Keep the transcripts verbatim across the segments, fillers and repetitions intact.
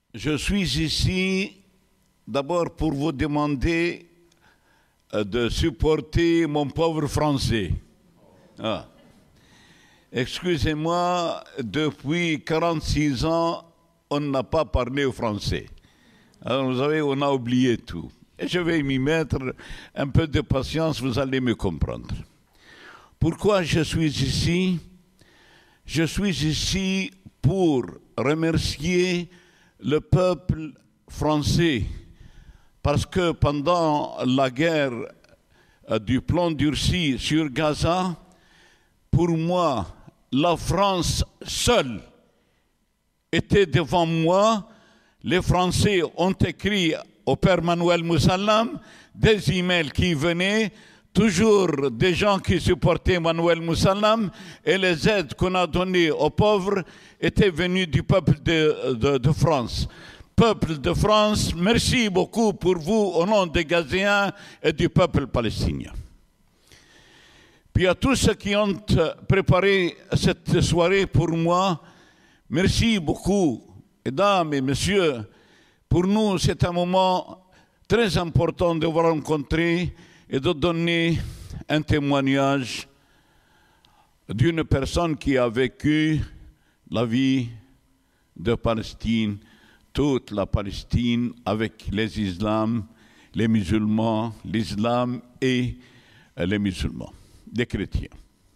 Je suis ici d'abord pour vous demander de supporter mon pauvre français. Ah. Excusez-moi, depuis quarante-six ans, on n'a pas parlé au français. Alors vous savez, on a oublié tout. Et je vais m'y mettre, un peu de patience, vous allez me comprendre. Pourquoi je suis ici? Je suis ici pour remercier le peuple français, parce que pendant la guerre du plan durci sur Gaza, pour moi, la France seule était devant moi. Les Français ont écrit au Père Manuel Moussalam des emails qui venaient, toujours des gens qui supportaient Manuel Moussalam, et les aides qu'on a données aux pauvres étaient venues du peuple de, de, de France. Peuple de France, merci beaucoup pour vous au nom des Gazéens et du peuple palestinien. Puis à tous ceux qui ont préparé cette soirée pour moi, merci beaucoup, mesdames et messieurs. Pour nous, c'est un moment très important de vous rencontrer et de donner un témoignage d'une personne qui a vécu la vie de Palestine, toute la Palestine, avec les islams, les musulmans, l'islam et les musulmans, les chrétiens.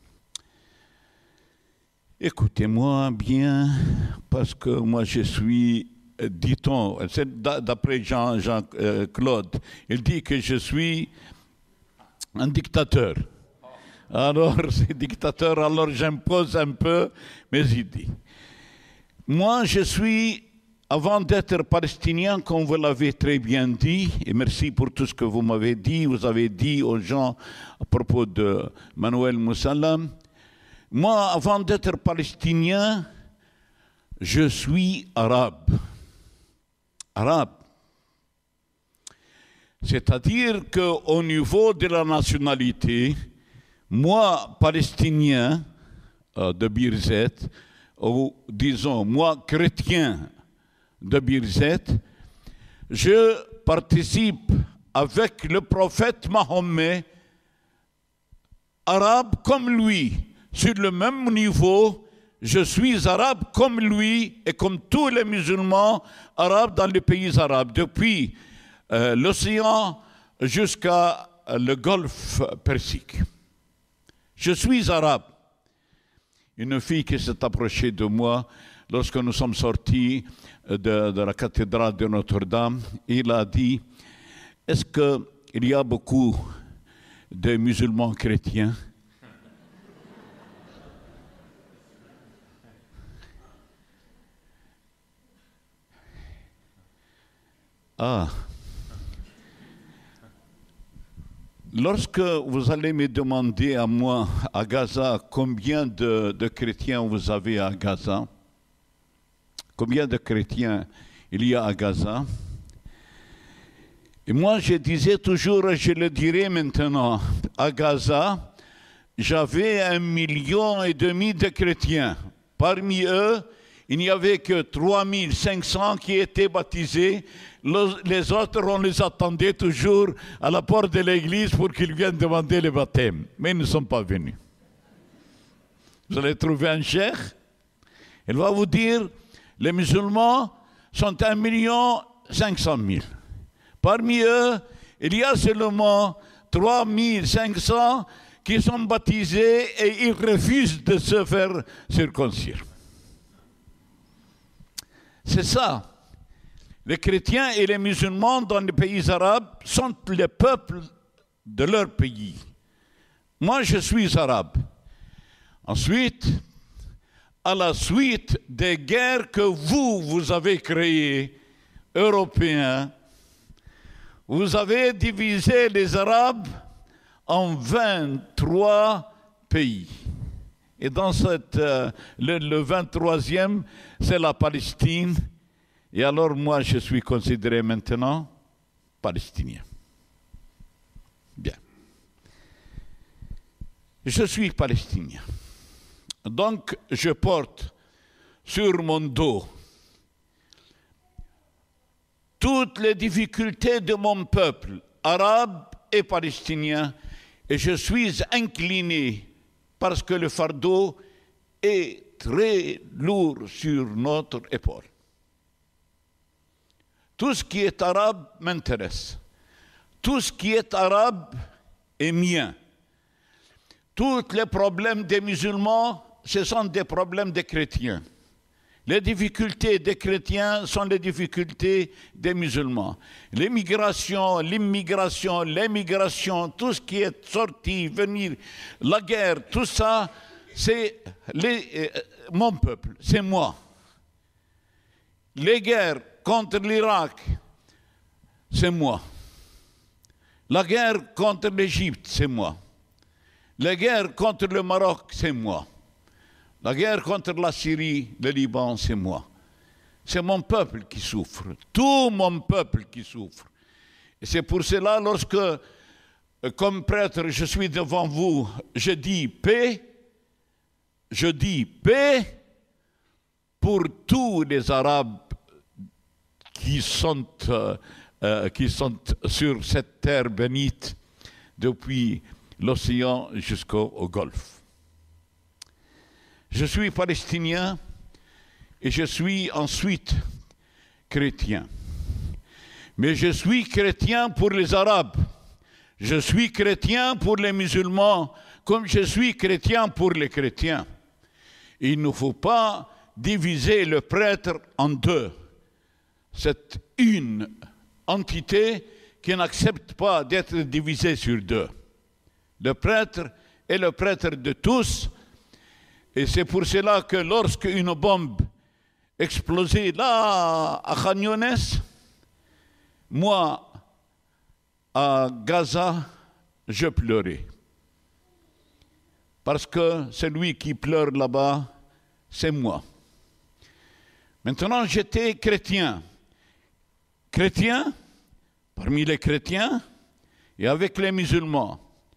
Écoutez-moi bien, parce que moi je suis, dit-on, c'est d'après Jean-Claude, il dit que je suis un dictateur. Alors, c'est dictateur, alors j'impose un peu mes idées. Moi, je suis, avant d'être palestinien, comme vous l'avez très bien dit, et merci pour tout ce que vous m'avez dit, vous avez dit aux gens à propos de Manuel Moussalam, moi, avant d'être palestinien, je suis arabe. Arabe. C'est-à-dire qu'au niveau de la nationalité, moi, palestinien euh, de Birzeit, ou disons, moi, chrétien de Birzeit, je participe avec le prophète Mahomet, arabe comme lui, sur le même niveau. Je suis arabe comme lui et comme tous les musulmans arabes dans les pays arabes, depuis euh, l'océan jusqu'à euh, le golfe Persique. Je suis arabe. Une fille qui s'est approchée de moi lorsque nous sommes sortis de, de la cathédrale de Notre-Dame, il a dit, est-ce qu'il y a beaucoup de musulmans chrétiens? Ah. Lorsque vous allez me demander à moi, à Gaza, combien de, de chrétiens vous avez à Gaza, combien de chrétiens il y a à Gaza, et moi je disais toujours, et je le dirai maintenant, à Gaza, j'avais un million et demi de chrétiens. Parmi eux, il n'y avait que trois mille cinq cents qui étaient baptisés. Les autres, on les attendait toujours à la porte de l'église pour qu'ils viennent demander le baptême. Mais ils ne sont pas venus. Vous allez trouver un cheikh, il va vous dire, les musulmans sont un million cinq cent mille. Parmi eux, il y a seulement trois mille cinq cents qui sont baptisés et ils refusent de se faire circoncire. C'est ça. Les chrétiens et les musulmans dans les pays arabes sont les peuples de leur pays. Moi, je suis arabe. Ensuite, à la suite des guerres que vous, vous avez créées, Européens, vous avez divisé les Arabes en vingt-trois pays. Et dans cette, euh, le, le vingt-troisième, c'est la Palestine. Et alors moi, je suis considéré maintenant palestinien. Bien. Je suis palestinien. Donc, je porte sur mon dos toutes les difficultés de mon peuple, arabe et palestinien, et je suis incliné parce que le fardeau est très lourd sur notre épaule. Tout ce qui est arabe m'intéresse. Tout ce qui est arabe est mien. Tous les problèmes des musulmans, ce sont des problèmes des chrétiens. Les difficultés des chrétiens sont les difficultés des musulmans. L'émigration, l'immigration, l'émigration, tout ce qui est sorti, venir, la guerre, tout ça, c'est euh, mon peuple, c'est moi. Les guerres contre l'Irak, c'est moi. La guerre contre l'Égypte, c'est moi. La guerre contre le Maroc, c'est moi. La guerre contre la Syrie, le Liban, c'est moi. C'est mon peuple qui souffre, tout mon peuple qui souffre. Et c'est pour cela, lorsque, comme prêtre, je suis devant vous, je dis paix, je dis paix pour tous les Arabes qui sont, euh, euh, qui sont sur cette terre bénite depuis l'océan jusqu'au Golfe. Je suis palestinien et je suis ensuite chrétien. Mais je suis chrétien pour les Arabes. Je suis chrétien pour les musulmans, comme je suis chrétien pour les chrétiens. Il ne faut pas diviser le prêtre en deux. C'est une entité qui n'accepte pas d'être divisée sur deux. Le prêtre est le prêtre de tous. Et c'est pour cela que lorsque une bombe explosait là à Khan Younes, moi, à Gaza, je pleurais. Parce que celui qui pleure là-bas, c'est moi. Maintenant, j'étais chrétien. Chrétien, parmi les chrétiens, et avec les musulmans.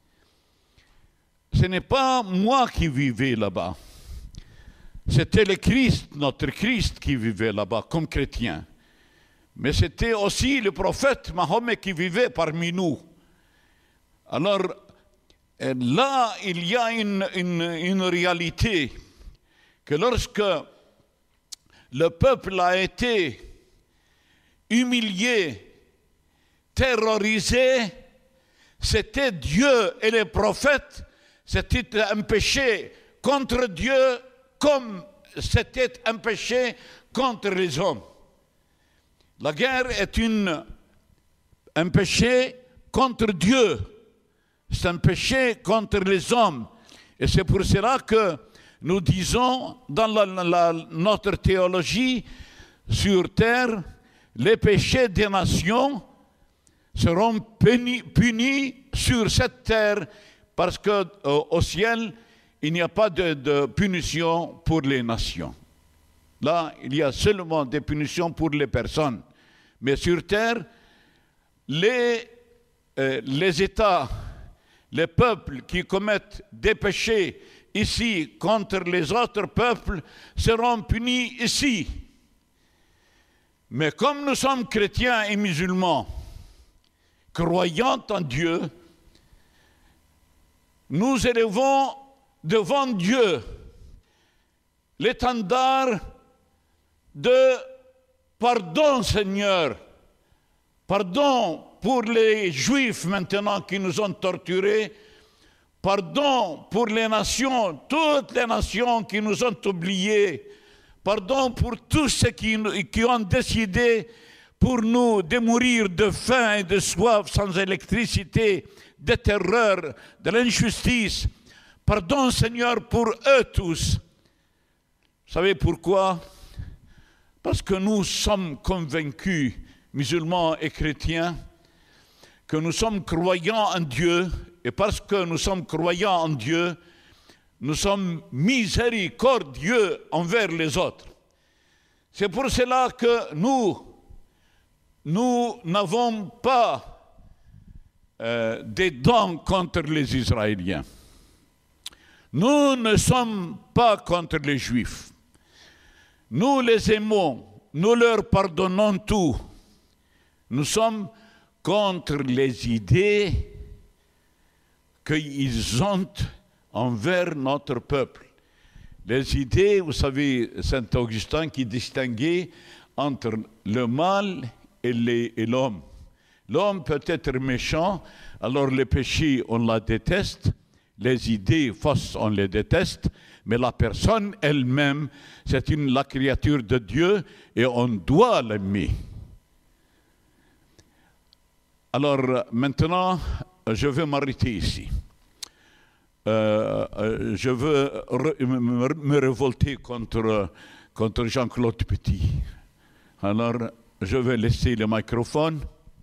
Ce n'est pas moi qui vivais là-bas. C'était le Christ, notre Christ, qui vivait là-bas comme chrétien. Mais c'était aussi le prophète Mahomet qui vivait parmi nous. Alors, là, il y a une, une, une réalité que lorsque le peuple a été humilié, terrorisé, c'était Dieu et les prophètes. C'était un péché contre Dieu comme c'était un péché contre les hommes. La guerre est une, un péché contre Dieu. C'est un péché contre les hommes. Et c'est pour cela que nous disons dans la, la, notre théologie sur terre, les péchés des nations seront punis, punis sur cette terre parce qu'au ciel, il n'y a pas de, de punition pour les nations. Là, il y a seulement des punitions pour les personnes. Mais sur terre, les, euh, les États, les peuples qui commettent des péchés ici contre les autres peuples seront punis ici. Mais comme nous sommes chrétiens et musulmans, croyant en Dieu, nous élevons devant Dieu l'étendard de pardon, Seigneur. Pardon pour les Juifs maintenant qui nous ont torturés. Pardon pour les nations, toutes les nations qui nous ont oubliés. Pardon pour tous ceux qui, qui ont décidé pour nous de mourir de faim et de soif sans électricité, de terreur, de l'injustice. Pardon, Seigneur, pour eux tous. Vous savez pourquoi? Parce que nous sommes convaincus, musulmans et chrétiens, que nous sommes croyants en Dieu, et parce que nous sommes croyants en Dieu, nous sommes miséricordieux envers les autres. C'est pour cela que nous, nous n'avons pas euh, des dents contre les Israéliens. Nous ne sommes pas contre les Juifs. Nous les aimons, nous leur pardonnons tout. Nous sommes contre les idées qu'ils ont envers notre peuple. Les idées, vous savez, Saint Augustin qui distinguait entre le mal et l'homme. L'homme peut être méchant, alors le péché, on la déteste, les idées fausses, on les déteste, mais la personne elle-même, c'est une la créature de Dieu et on doit l'aimer. Alors maintenant, je vais m'arrêter ici. Euh, je veux re, me, me révolter contre, contre Jean-Claude Petit. Alors, je vais laisser le microphone.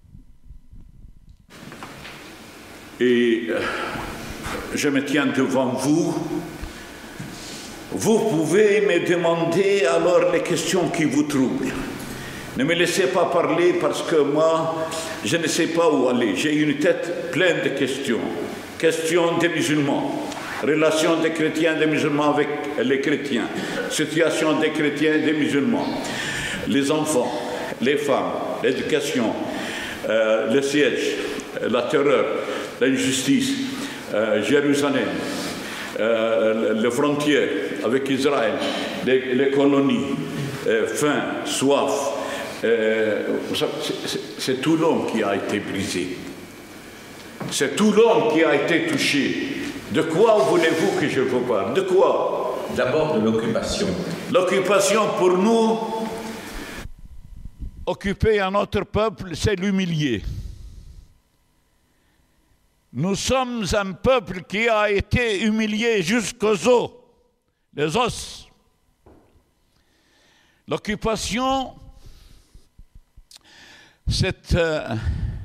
Et je me tiens devant vous. Vous pouvez me demander alors les questions qui vous troublent. Ne me laissez pas parler parce que moi, je ne sais pas où aller. J'ai une tête pleine de questions. Questions des musulmans, relations des chrétiens et des musulmans avec les chrétiens, situation des chrétiens et des musulmans, les enfants, les femmes, l'éducation, euh, le siège, la terreur, l'injustice, euh, Jérusalem, euh, les frontières avec Israël, les, les colonies, euh, faim, soif. Euh, c'est tout l'homme qui a été brisé. C'est tout l'homme qui a été touché. De quoi voulez-vous que je vous parle? De quoi? D'abord de l'occupation. L'occupation pour nous, occuper un autre peuple, c'est l'humilier. Nous sommes un peuple qui a été humilié jusqu'aux os, les os. L'occupation, c'est euh,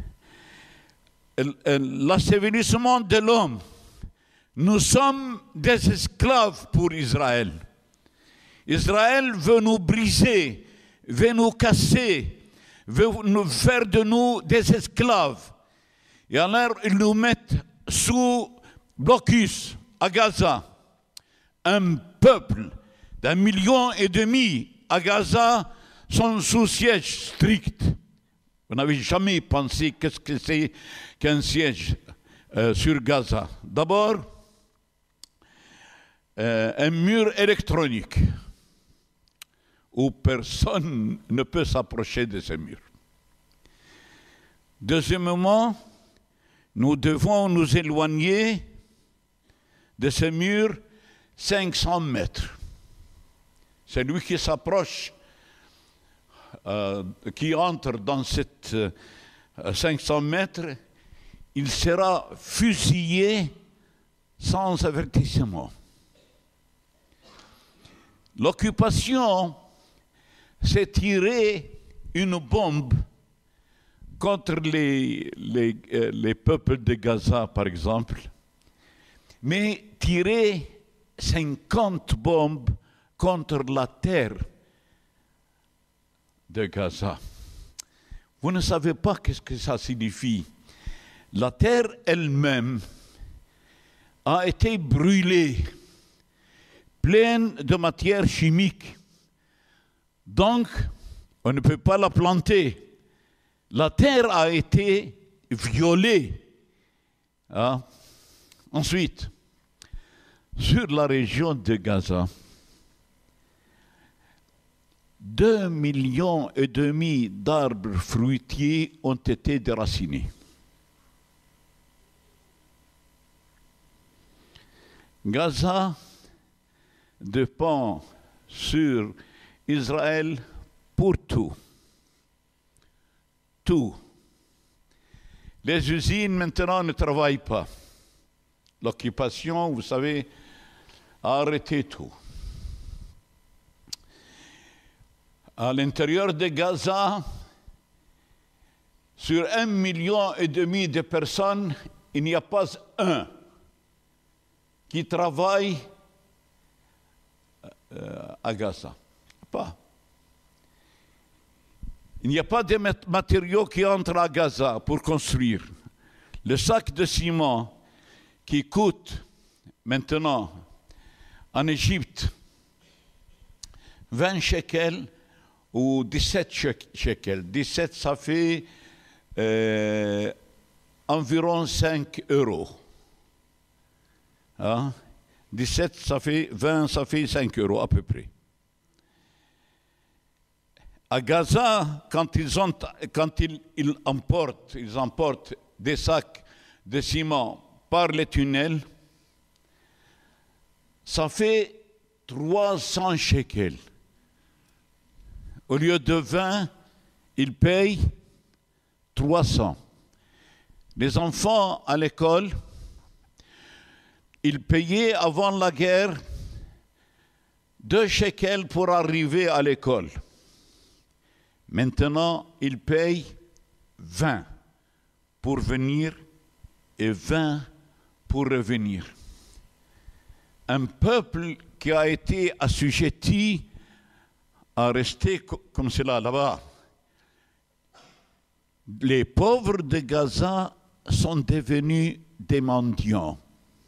l'assévérissement de l'homme. Nous sommes des esclaves pour Israël. Israël veut nous briser, veut nous casser, veut nous faire de nous des esclaves. Et alors, ils nous mettent sous blocus à Gaza. Un peuple d'un million et demi à Gaza sont sous siège strict. Vous n'avez jamais pensé qu'est-ce que c'est qu'un siège euh, sur Gaza. D'abord, euh, un mur électronique où personne ne peut s'approcher de ce mur. Deuxièmement, nous devons nous éloigner de ce mur cinq cents mètres. Celui qui s'approche, euh, qui entre dans cette euh, cinq cents mètres, il sera fusillé sans avertissement. L'occupation, c'est tirer une bombe contre les, les, euh, les peuples de Gaza, par exemple, mais tirer cinquante bombes contre la terre de Gaza. Vous ne savez pas qu'est-ce que ça signifie. La terre elle-même a été brûlée, pleine de matière chimique. Donc, on ne peut pas la planter. La terre a été violée. Hein? Ensuite, sur la région de Gaza, deux millions et demi d'arbres fruitiers ont été déracinés. Gaza dépend sur Israël pour tout. Tout. Les usines maintenant ne travaillent pas. L'occupation, vous savez, a arrêté tout. À l'intérieur de Gaza, sur un million et demi de personnes, il n'y a pas un qui travaille euh, à Gaza. Pas. Il n'y a pas de matériaux qui entrent à Gaza pour construire. Le sac de ciment qui coûte maintenant en Égypte vingt shekels ou dix-sept shekels. dix-sept, ça fait euh, environ cinq euros. Hein? dix-sept, ça fait vingt, ça fait cinq euros à peu près. À Gaza, quand ils, ont, quand ils, ils, emportent, ils emportent des sacs de ciment par les tunnels, ça fait trois cents shekels. Au lieu de vingt, ils payent trois cents. Les enfants à l'école, ils payaient avant la guerre deux shekels pour arriver à l'école. Maintenant, ils payent vingt pour venir et vingt pour revenir. Un peuple qui a été assujetti à rester comme cela là-bas. Les pauvres de Gaza sont devenus des mendiants.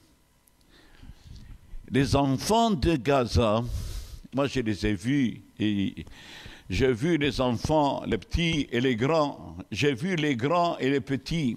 Les enfants de Gaza, moi je les ai vus, et j'ai vu les enfants, les petits et les grands, j'ai vu les grands et les petits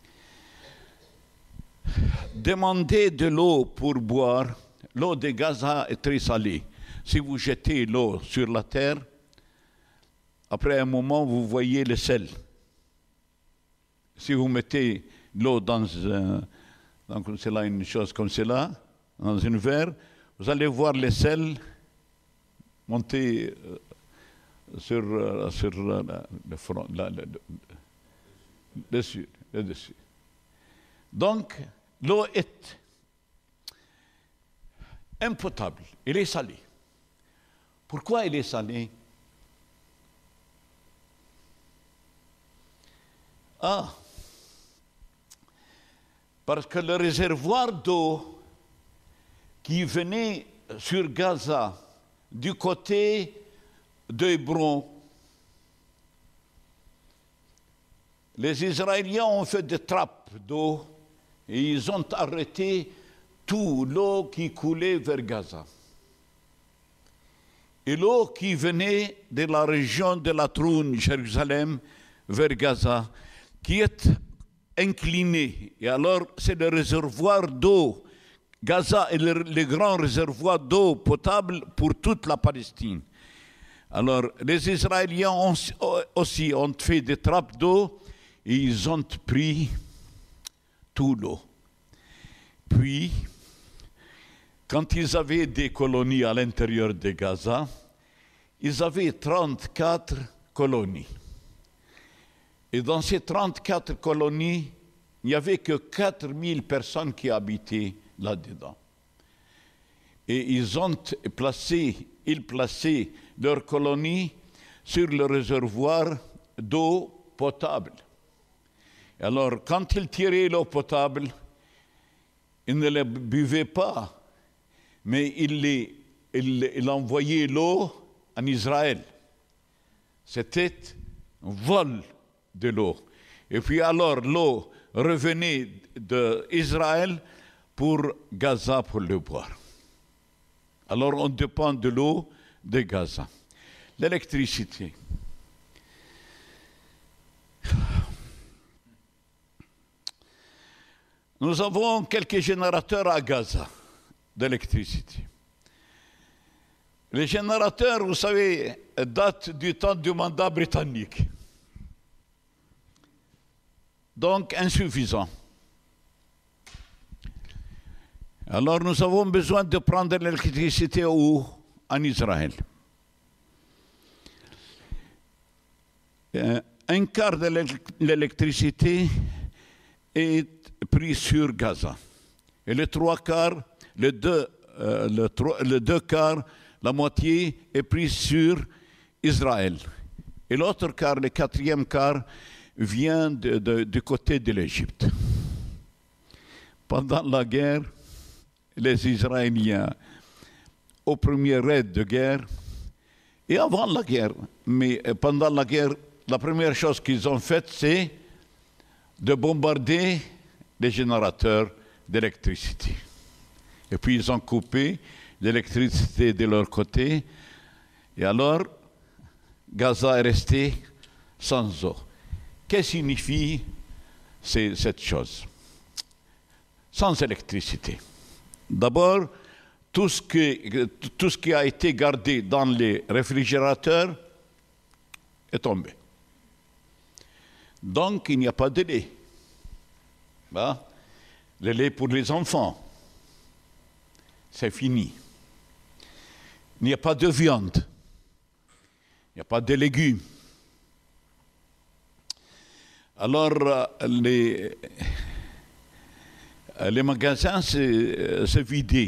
demander de l'eau pour boire. L'eau de Gaza est très salée. Si vous jetez l'eau sur la terre, après un moment, vous voyez le sel. Si vous mettez l'eau dans, un, dans cela, une chose comme cela, dans une verre, vous allez voir le sel monter euh, sur, euh, sur euh, le front, là, le, le, le, dessus, le dessus. Donc, l'eau est impotable, elle est salée. Pourquoi elle est salée? Ah, parce que le réservoir d'eau qui venait sur Gaza du côté de Hébron, les Israéliens ont fait des trappes d'eau et ils ont arrêté toute l'eau qui coulait vers Gaza. Et l'eau qui venait de la région de la Troune, Jérusalem, vers Gaza, qui est inclinée. Et alors, c'est le réservoir d'eau. Gaza est le, le grand réservoir d'eau potable pour toute la Palestine. Alors, les Israéliens ont, aussi ont fait des trappes d'eau et ils ont pris toute l'eau. Puis, quand ils avaient des colonies à l'intérieur de Gaza, ils avaient trente-quatre colonies. Et dans ces trente-quatre colonies, il n'y avait que quatre mille personnes qui habitaient là-dedans. Et ils ont placé, ils plaçaient leurs colonies sur le réservoir d'eau potable. Alors, quand ils tiraient l'eau potable, ils ne la buvaient pas, mais ils, les, ils, ils envoyaient l'eau en Israël. C'était un vol de l'eau. Et puis alors, l'eau revenait d'Israël pour Gaza pour le boire. Alors, on dépend de l'eau de Gaza. L'électricité. Nous avons quelques générateurs à Gaza d'électricité. Les générateurs, vous savez, datent du temps du mandat britannique. Donc, insuffisant. Alors, nous avons besoin de prendre l'électricité où? En Israël. Un quart de l'électricité est pris sur Gaza. Et les trois quarts, les deux, euh, le trois, les deux quarts, la moitié est prise sur Israël. Et l'autre quart, le quatrième quart, vient de, de, du côté de l'Égypte. Pendant la guerre, les Israéliens, au premier raid de guerre, et avant la guerre, mais pendant la guerre, la première chose qu'ils ont faite, c'est de bombarder les générateurs d'électricité. Et puis ils ont coupé l'électricité de leur côté. Et alors, Gaza est resté sans eau. qu'est-ce que signifie cette chose? Sans électricité. D'abord, tout ce qui, tout ce qui a été gardé dans les réfrigérateurs est tombé. Donc, il n'y a pas de lait. Ben, le lait pour les enfants, c'est fini. Il n'y a pas de viande. Il n'y a pas de légumes. Alors, les, les magasins se vidaient.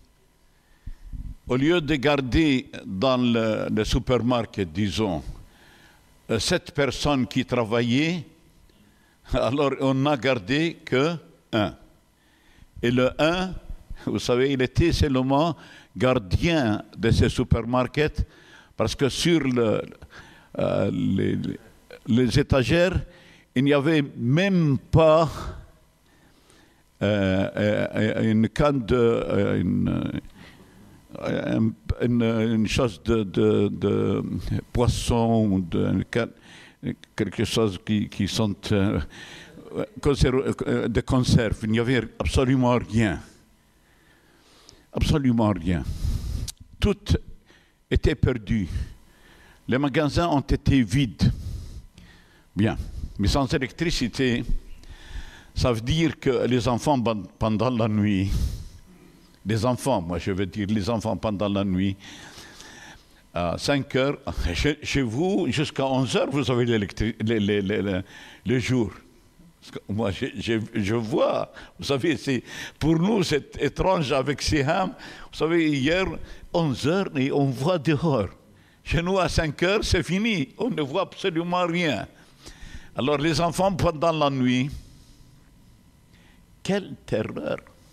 Au lieu de garder dans le, le supermarché, disons, sept personnes qui travaillaient, alors on n'a gardé que un. Et le un, vous savez, il était seulement gardien de ce supermarché parce que sur le, euh, les, les étagères, il n'y avait même pas euh, une canne de... Une, Une, une, une chose de, de, de poisson, de, quelque chose qui, qui sont euh, de conserve. Il n'y avait absolument rien. Absolument rien. Tout était perdu. Les magasins ont été vides. Bien. Mais sans électricité, ça veut dire que les enfants, pendant la nuit, les enfants, moi je veux dire les enfants pendant la nuit, à cinq heures, chez, chez vous, jusqu'à onze heures, vous avez l'électricité, le, le, le, le jour. Moi, je, je, je vois, vous savez, pour nous, c'est étrange avec Siham. Vous savez, hier, onze heures, et on voit dehors. Chez nous, à cinq heures, c'est fini. On ne voit absolument rien. Alors, les enfants, pendant la nuit, quelle terreur!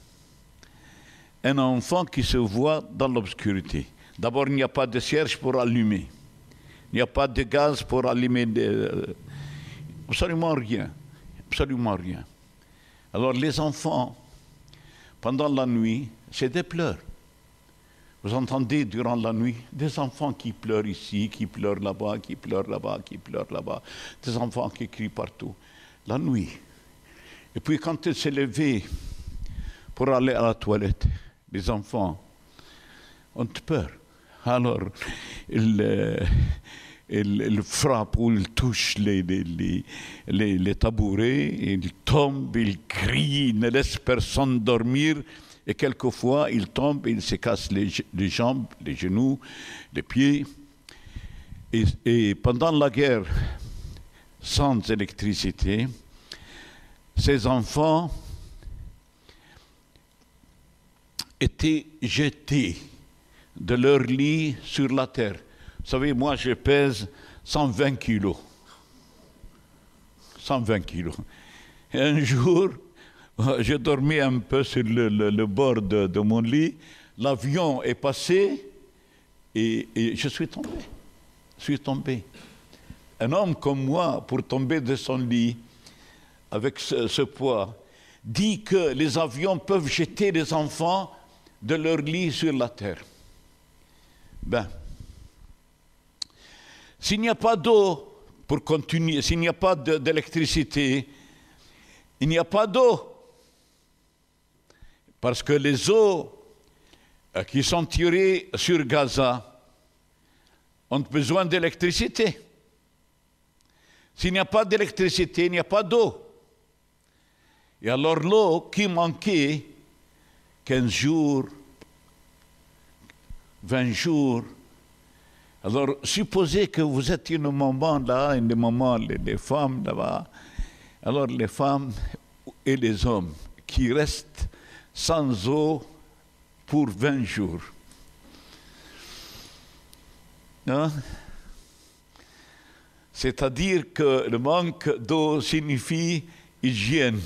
Un enfant qui se voit dans l'obscurité. D'abord, il n'y a pas de cierge pour allumer. Il n'y a pas de gaz pour allumer. De... Absolument rien. Absolument rien. Alors, les enfants, pendant la nuit, c'est des pleurs. Vous entendez durant la nuit des enfants qui pleurent ici, qui pleurent là-bas, qui pleurent là-bas, qui pleurent là-bas. Des enfants qui crient partout. La nuit. Et puis, quand ils se levaient pour aller à la toilette, les enfants ont peur. Alors, ils, euh, ils, ils frappent ou ils touchent les, les, les, les tabourets, ils tombent, ils crient, ils ne laissent personne dormir. Et quelquefois, ils tombent et ils se cassent les, les jambes, les genoux, les pieds. Et, et pendant la guerre, sans électricité, ces enfants étaient jetés de leur lit sur la terre. Vous savez, moi, je pèse cent vingt kilos. cent vingt kilos. Et un jour, je dormais un peu sur le, le, le bord de, de mon lit. L'avion est passé et, et je suis tombé. Je suis tombé. Un homme comme moi, pour tomber de son lit avec ce, ce poids, dit que les avions peuvent jeter les enfants de leur lit sur la terre. Ben, s'il n'y a pas d'eau pour continuer, s'il n'y a pas d'électricité, il n'y a pas d'eau. Parce que les eaux qui sont tirées sur Gaza ont besoin d'électricité. S'il n'y a pas d'électricité, il n'y a pas d'eau. Et alors l'eau qui manquait, quinze jours, vingt jours. Alors, supposez que vous êtes une maman là, une maman, les, les femmes là-bas. Alors, les femmes et les hommes qui restent sans eau pour vingt jours. Hein? C'est-à-dire que le manque d'eau signifie hygiène.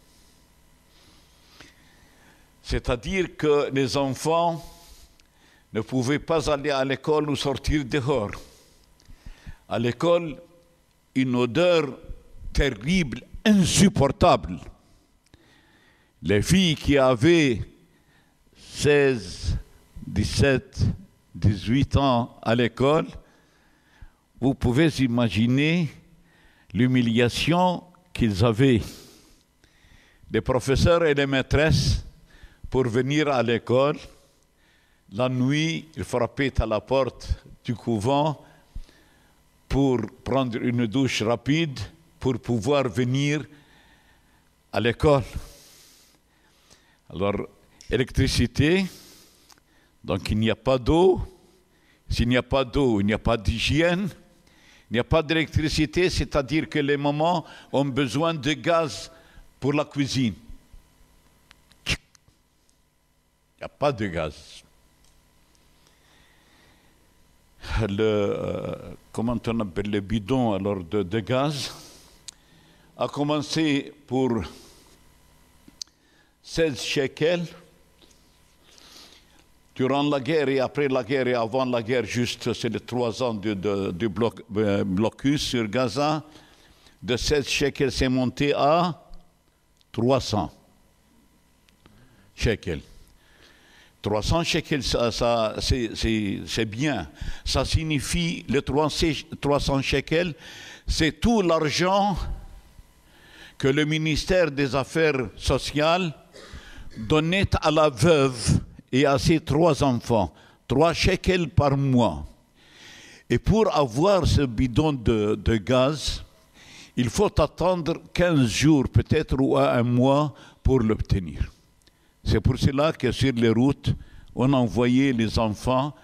C'est-à-dire que les enfants ne pouvaient pas aller à l'école ou sortir dehors. À l'école, une odeur terrible, insupportable. Les filles qui avaient seize, dix-sept, dix-huit ans à l'école, vous pouvez imaginer l'humiliation qu'ils avaient, les professeurs et les maîtresses, pour venir à l'école. La nuit, ils frappaient à la porte du couvent pour prendre une douche rapide, pour pouvoir venir à l'école. Alors, électricité, donc il n'y a pas d'eau. S'il n'y a pas d'eau, il n'y a pas d'hygiène. Il n'y a pas d'électricité, c'est-à-dire que les mamans ont besoin de gaz pour la cuisine. Il n'y a pas de gaz. Le, euh, comment on appelle le bidon alors de, de gaz a commencé pour seize shekels. Durant la guerre et après la guerre et avant la guerre, juste c'est les trois ans du de, de bloc, euh, blocus sur Gaza, de seize shekels c'est monté à trois cents shekels. trois cents shekels, ça, ça, c'est bien. Ça signifie, les trois cents shekels, c'est tout l'argent que le ministère des Affaires sociales donnait à la veuve et à ses trois enfants, trois shekels par mois. Et pour avoir ce bidon de, de gaz, il faut attendre quinze jours, peut-être, ou un mois pour l'obtenir. C'est pour cela que sur les routes, on envoyait les enfants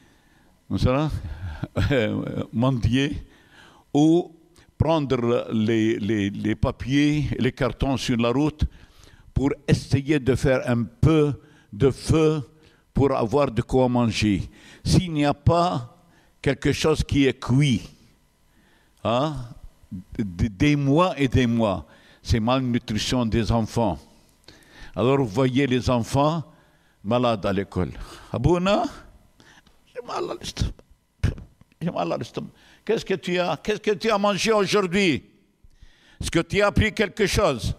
mendier ou prendre les, les, les papiers, les cartons sur la route pour essayer de faire un peu de feu pour avoir de quoi manger. S'il n'y a pas quelque chose qui est cuit, hein, des mois et des mois, c'est malnutrition des enfants. Alors vous voyez les enfants malades à l'école. Abouna, j'ai mal à l'estomac. J'ai mal à l'estomac. Qu'est-ce que tu as? Qu'est-ce que tu as mangé aujourd'hui? Est-ce que tu as appris quelque chose?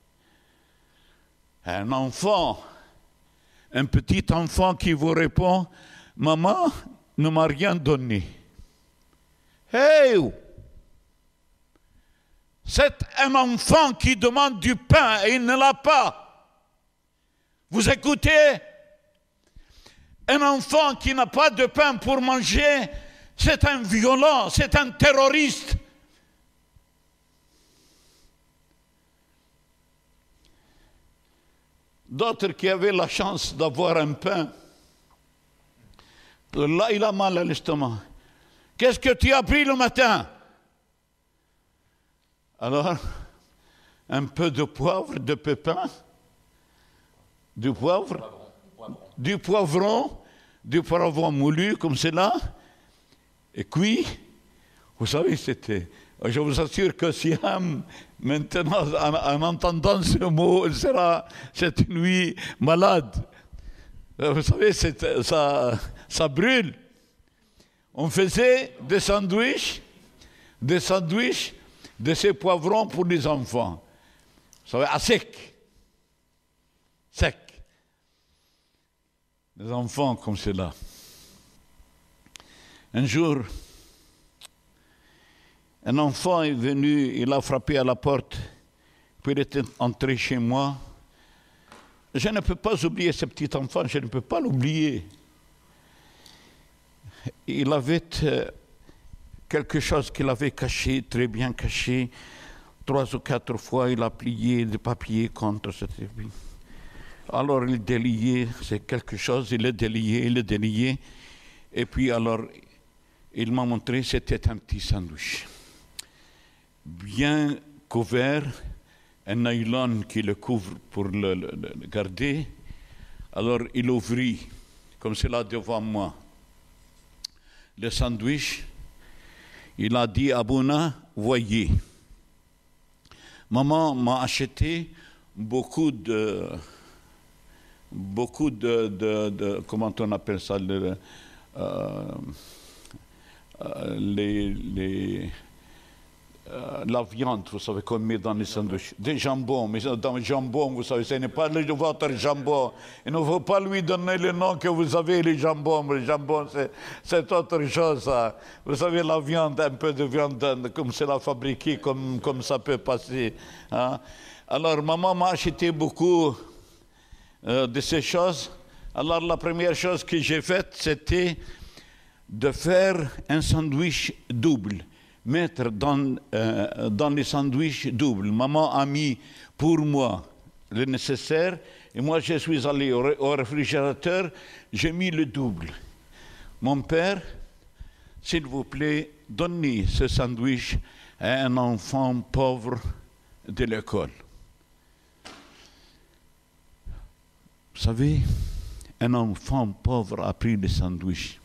Un enfant, un petit enfant qui vous répond, maman ne m'a rien donné. Hey! C'est un enfant qui demande du pain et il ne l'a pas. Vous écoutez? Un enfant qui n'a pas de pain pour manger, c'est un violent, c'est un terroriste. D'autres qui avaient la chance d'avoir un pain, là il a mal à l'estomac. Qu'est-ce que tu as pris le matin? Alors, un peu de poivre, de pépins, du poivre, du poivron, du poivron moulu comme cela, et cuit. Vous savez, c'était... Je vous assure que Siam, maintenant, en, en entendant ce mot, il sera cette nuit malade. Vous savez, ça, ça brûle. On faisait des sandwichs, des sandwichs de ces poivrons pour les enfants. Vous savez, à sec. Sec. Des enfants comme cela. Un jour, un enfant est venu, il a frappé à la porte, puis il était entré chez moi. Je ne peux pas oublier ce petit enfant, je ne peux pas l'oublier. Il avait quelque chose qu'il avait caché, très bien caché. Trois ou quatre fois, il a plié des papiers contre cette... Alors il déliait, c'est quelque chose, il est délié, il est délié. Et puis alors, il m'a montré, c'était un petit sandwich. Bien couvert, un nylon qui le couvre pour le, le, le garder. Alors il ouvrit, comme cela devant moi, le sandwich. Il a dit à Abouna, voyez, maman m'a acheté beaucoup de, beaucoup de, de, de comment on appelle ça, le, euh, euh, les, les euh, la viande, vous savez, qu'on met dans les sandwichs, des jambons, mais dans le jambon, vous savez, ce n'est pas le, votre jambon. Il ne faut pas lui donner le nom que vous avez, les jambons. Le jambon, c'est autre chose. Ça. Vous savez, la viande, un peu de viande, comme c'est la fabriquée, comme, comme ça peut passer. Hein. Alors, maman m'a acheté beaucoup euh, de ces choses. Alors, la première chose que j'ai faite, c'était de faire un sandwich double, mettre dans, euh, dans les sandwichs doubles. Maman a mis pour moi le nécessaire et moi je suis allé au, au réfrigérateur, j'ai mis le double. Mon père, s'il vous plaît, donnez ce sandwich à un enfant pauvre de l'école. Vous savez, un enfant pauvre a pris le sandwich.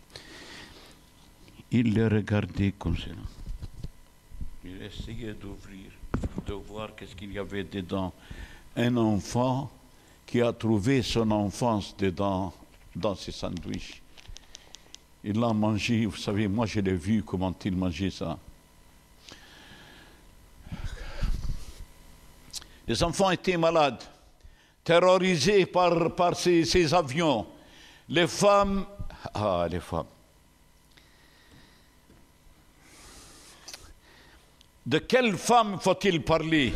Il le regardait comme cela. Il essayait d'ouvrir, de voir qu'est-ce qu'il y avait dedans. Un enfant qui a trouvé son enfance dedans, dans ses sandwichs. Il l'a mangé, vous savez, moi je l'ai vu comment il mangeait ça. Les enfants étaient malades, terrorisés par, par ces, ces avions. Les femmes, ah les femmes. De quelles femmes faut-il parler?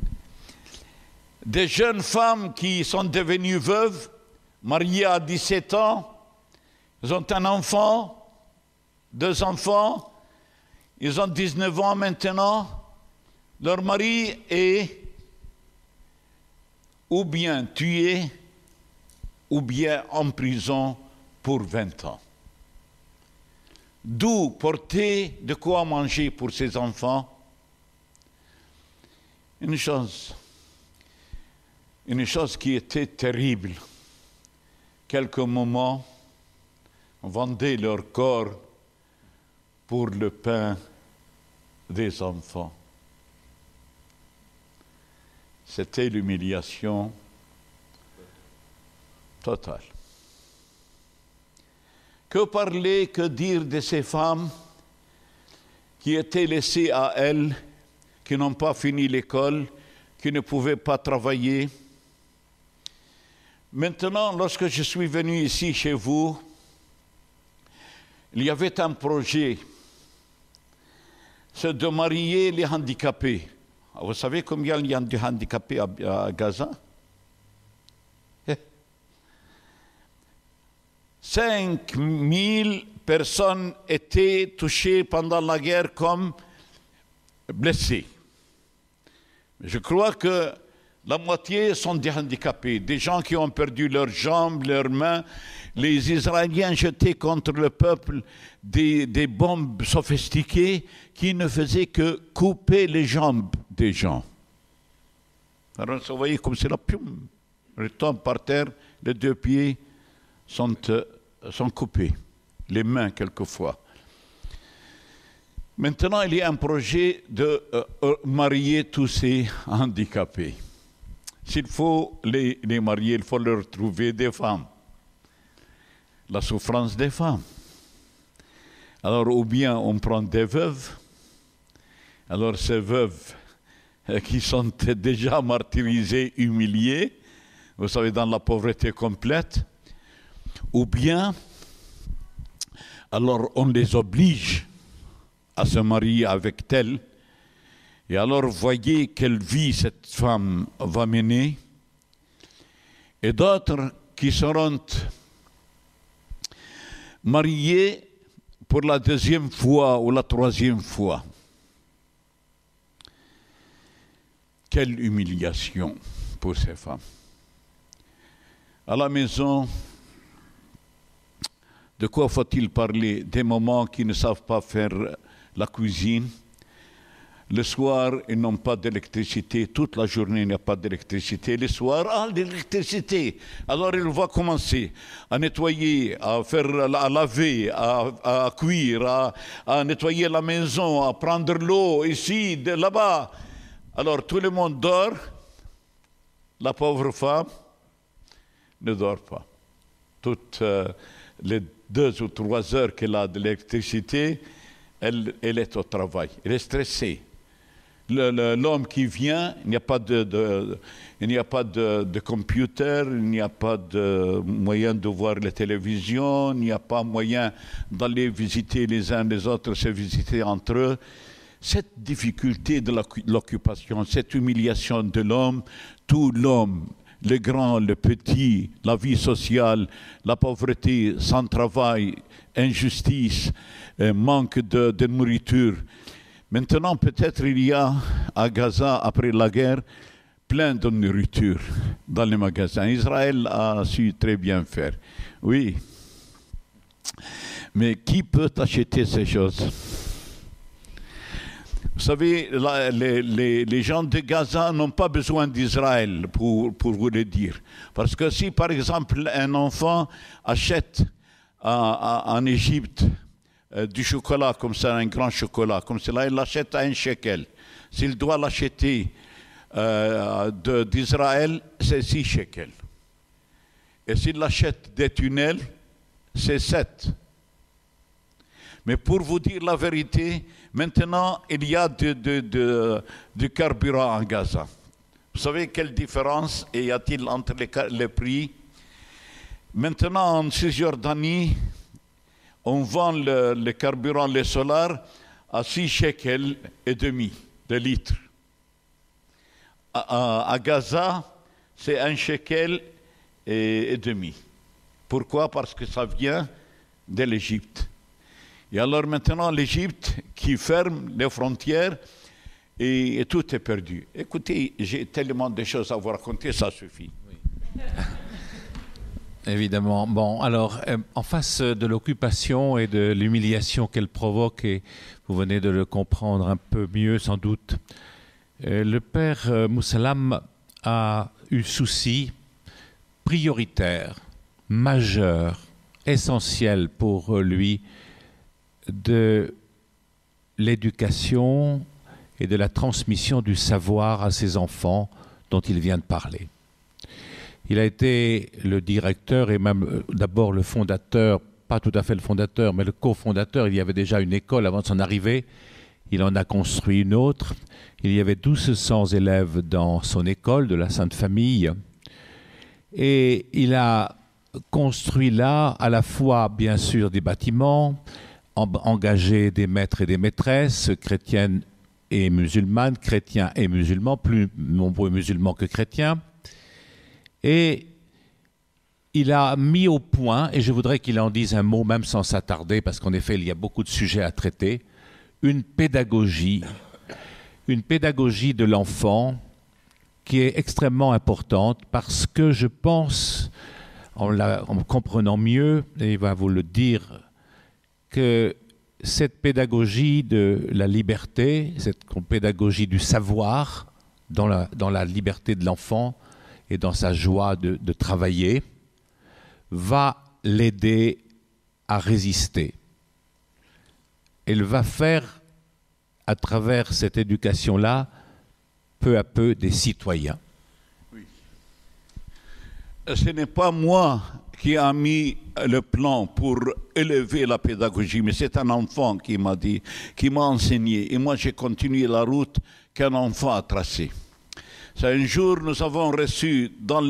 Des jeunes femmes qui sont devenues veuves, mariées à dix-sept ans, ils ont un enfant, deux enfants, ils ont dix-neuf ans maintenant, leur mari est ou bien tué, ou bien en prison pour vingt ans. D'où porter de quoi manger pour ces enfants? Une chose, une chose qui était terrible. Quelques moments, on vendait leur corps pour le pain des enfants. C'était l'humiliation totale. Que parler, que dire de ces femmes qui étaient laissées à elles, qui n'ont pas fini l'école, qui ne pouvaient pas travailler. Maintenant, lorsque je suis venu ici chez vous, il y avait un projet, c'est de marier les handicapés. Vous savez combien il y a de handicapés à, à Gaza? Cinq mille personnes étaient touchées pendant la guerre comme blessées. Je crois que la moitié sont des handicapés, des gens qui ont perdu leurs jambes, leurs mains. Les Israéliens jetaient contre le peuple des, des bombes sophistiquées qui ne faisaient que couper les jambes des gens. Alors, vous voyez comme c'est là, pium, ils tombent par terre, les deux pieds sont, euh, sont coupés, les mains quelquefois. Maintenant, il y a un projet de euh, marier tous ces handicapés. S'il faut les, les marier, il faut leur trouver des femmes. La souffrance des femmes. Alors, ou bien on prend des veuves. Alors, ces veuves euh, qui sont déjà martyrisées, humiliées, vous savez, dans la pauvreté complète, ou bien, alors on les oblige à se marier avec telle. Et alors, voyez quelle vie cette femme va mener. Et d'autres qui seront mariés pour la deuxième fois ou la troisième fois. Quelle humiliation pour ces femmes. À la maison, de quoi faut-il parler? Des mamans qui ne savent pas faire la cuisine. Le soir, ils n'ont pas d'électricité. Toute la journée, il n'y a pas d'électricité. Le soir, ah, l'électricité. Alors, il va commencer à nettoyer, à faire, à laver, à, à cuire, à, à nettoyer la maison, à prendre l'eau ici, de là-bas. Alors, tout le monde dort. La pauvre femme ne dort pas. Toutes euh, les deux ou trois heures qu'elle a de l'électricité, Elle, elle est au travail, elle est stressée. l'homme qui vient, il n'y a pas de, de, il n'y a pas de, de computer, il n'y a pas de moyen de voir la télévision, il n'y a pas moyen d'aller visiter les uns les autres, se visiter entre eux. Cette difficulté de l'occupation, cette humiliation de l'homme, tout l'homme, le grand, le petit, la vie sociale, la pauvreté, sans travail, injustice, euh, manque de, de nourriture. Maintenant, peut-être il y a à Gaza, après la guerre, plein de nourriture dans les magasins. Israël a su très bien faire. Oui. Mais qui peut acheter ces choses? Vous savez, la, les, les, les gens de Gaza n'ont pas besoin d'Israël pour, pour vous le dire. Parce que si, par exemple, un enfant achète à, à, en Égypte euh, du chocolat, comme ça, un grand chocolat, comme cela, il l'achète à un shekel. S'il doit l'acheter euh, d'Israël, c'est six shekels. Et s'il l'achète des tunnels, c'est sept. Mais pour vous dire la vérité, maintenant, il y a du, du, du, du carburant en Gaza. Vous savez quelle différence y a-t-il entre les, les prix? Maintenant, en Cisjordanie, on vend le, le carburant, le solar, à six shekels et demi de litre. À, à, à Gaza, c'est un shekel et, et demi. Pourquoi? Parce que ça vient de l'Égypte. Et alors maintenant, l'Égypte qui ferme les frontières et, et tout est perdu. Écoutez, j'ai tellement de choses à vous raconter, ça suffit. Oui. Évidemment. Bon, alors, euh, en face de l'occupation et de l'humiliation qu'elle provoque, et vous venez de le comprendre un peu mieux sans doute, euh, le père euh, Moussalam a eu souci prioritaire, majeur, essentiel pour lui, de l'éducation et de la transmission du savoir à ses enfants dont il vient de parler. Il a été le directeur et même d'abord le fondateur, pas tout à fait le fondateur, mais le cofondateur. Il y avait déjà une école avant de son arrivée. Il en a construit une autre. Il y avait douze cents élèves dans son école de la Sainte Famille. Et il a construit là à la fois, bien sûr, des bâtiments, engagé des maîtres et des maîtresses, chrétiennes et musulmanes, chrétiens et musulmans, plus nombreux musulmans que chrétiens. Et il a mis au point, et je voudrais qu'il en dise un mot même sans s'attarder, parce qu'en effet, il y a beaucoup de sujets à traiter, une pédagogie, une pédagogie de l'enfant qui est extrêmement importante, parce que je pense, en, la, en comprenant mieux, et il va vous le dire, que cette pédagogie de la liberté, cette pédagogie du savoir dans la, dans la liberté de l'enfant et dans sa joie de, de travailler, va l'aider à résister. Elle va faire, à travers cette éducation-là, peu à peu des citoyens. Oui. Ce n'est pas moi qui a mis le plan pour élever la pédagogie, mais c'est un enfant qui m'a dit, qui m'a enseigné. Et moi, j'ai continué la route qu'un enfant a tracée. C'est un jour, nous avons reçu dans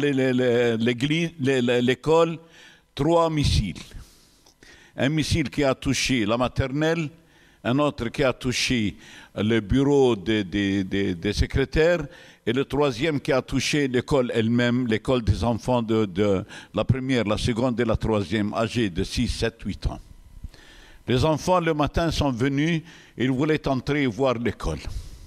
l'école trois missiles. Un missile qui a touché la maternelle, un autre qui a touché le bureau des, des, des, des secrétaires, et le troisième qui a touché l'école elle-même, l'école des enfants de, de la première, la seconde et la troisième, âgés de six, sept, huit ans. Les enfants, le matin, sont venus, ils voulaient entrer et voir l'école.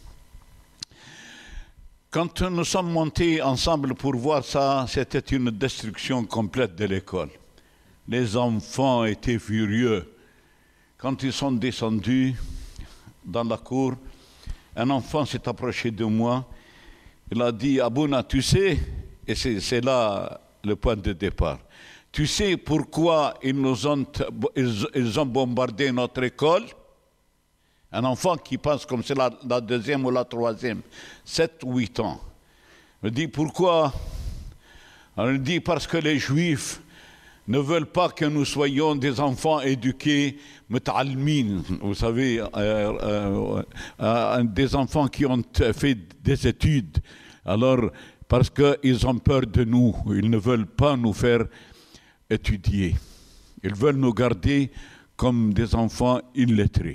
Quand nous sommes montés ensemble pour voir ça, c'était une destruction complète de l'école. Les enfants étaient furieux. Quand ils sont descendus dans la cour, un enfant s'est approché de moi. Il a dit, Abouna, tu sais, et c'est là le point de départ, tu sais pourquoi ils, nous ont, ils, ils ont bombardé notre école? Un enfant qui pense comme c'est la, la deuxième ou la troisième, sept ou huit ans. Il dit, pourquoi? Alors, il dit, parce que les Juifs ne veulent pas que nous soyons des enfants éduqués, muta'almin, vous savez, euh, euh, euh, des enfants qui ont fait des études. Alors, parce qu'ils ont peur de nous, ils ne veulent pas nous faire étudier. Ils veulent nous garder comme des enfants illettrés.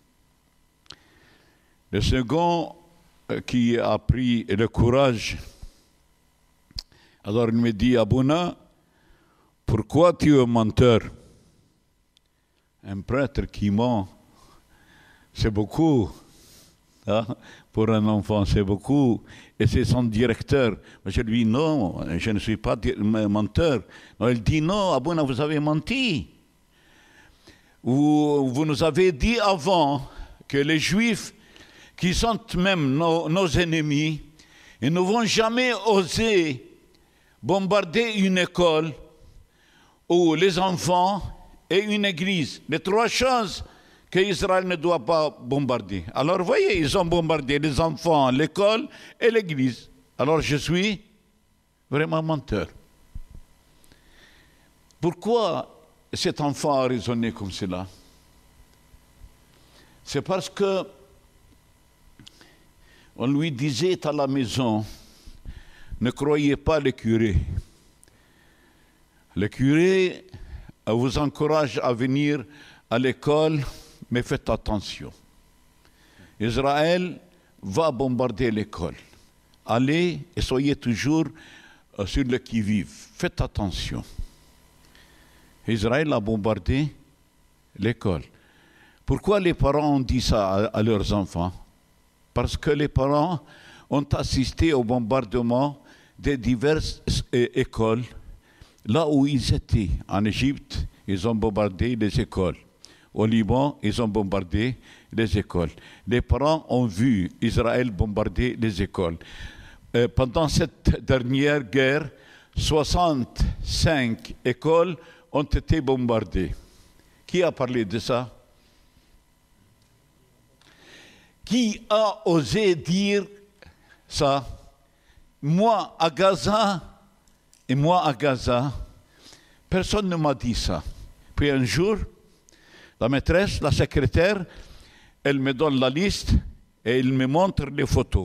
Le second euh, qui a pris le courage, alors il me dit, Abouna, pourquoi tu es menteur? Un prêtre qui ment, c'est beaucoup. Hein? Pour un enfant, c'est beaucoup. Et c'est son directeur. Je lui dis, non, je ne suis pas menteur. Non, il dit, non, Abouna, vous avez menti. Vous, vous nous avez dit avant que les Juifs, qui sont même nos, nos ennemis, ils ne vont jamais oser bombarder une école ou les enfants et une église. Les trois choses qu'Israël ne doit pas bombarder. Alors, vous voyez, ils ont bombardé les enfants, l'école et l'église. Alors, je suis vraiment menteur. Pourquoi cet enfant a raisonné comme cela? C'est parce que on lui disait à la maison, ne croyez pas le curé. Le curé vous encourage à venir à l'école, mais faites attention. Israël va bombarder l'école. Allez et soyez toujours sur le qui-vive. Faites attention. Israël a bombardé l'école. Pourquoi les parents ont dit ça à, à leurs enfants? Parce que les parents ont assisté au bombardement de diverses écoles. Là où ils étaient, en Égypte, ils ont bombardé les écoles. Au Liban, ils ont bombardé les écoles. Les parents ont vu Israël bombarder les écoles. Euh, pendant cette dernière guerre, soixante-cinq écoles ont été bombardées. Qui a parlé de ça? Qui a osé dire ça? Moi, à Gaza, et moi, à Gaza, personne ne m'a dit ça. Puis un jour, la maîtresse, la secrétaire, elle me donne la liste et elle me montre les photos.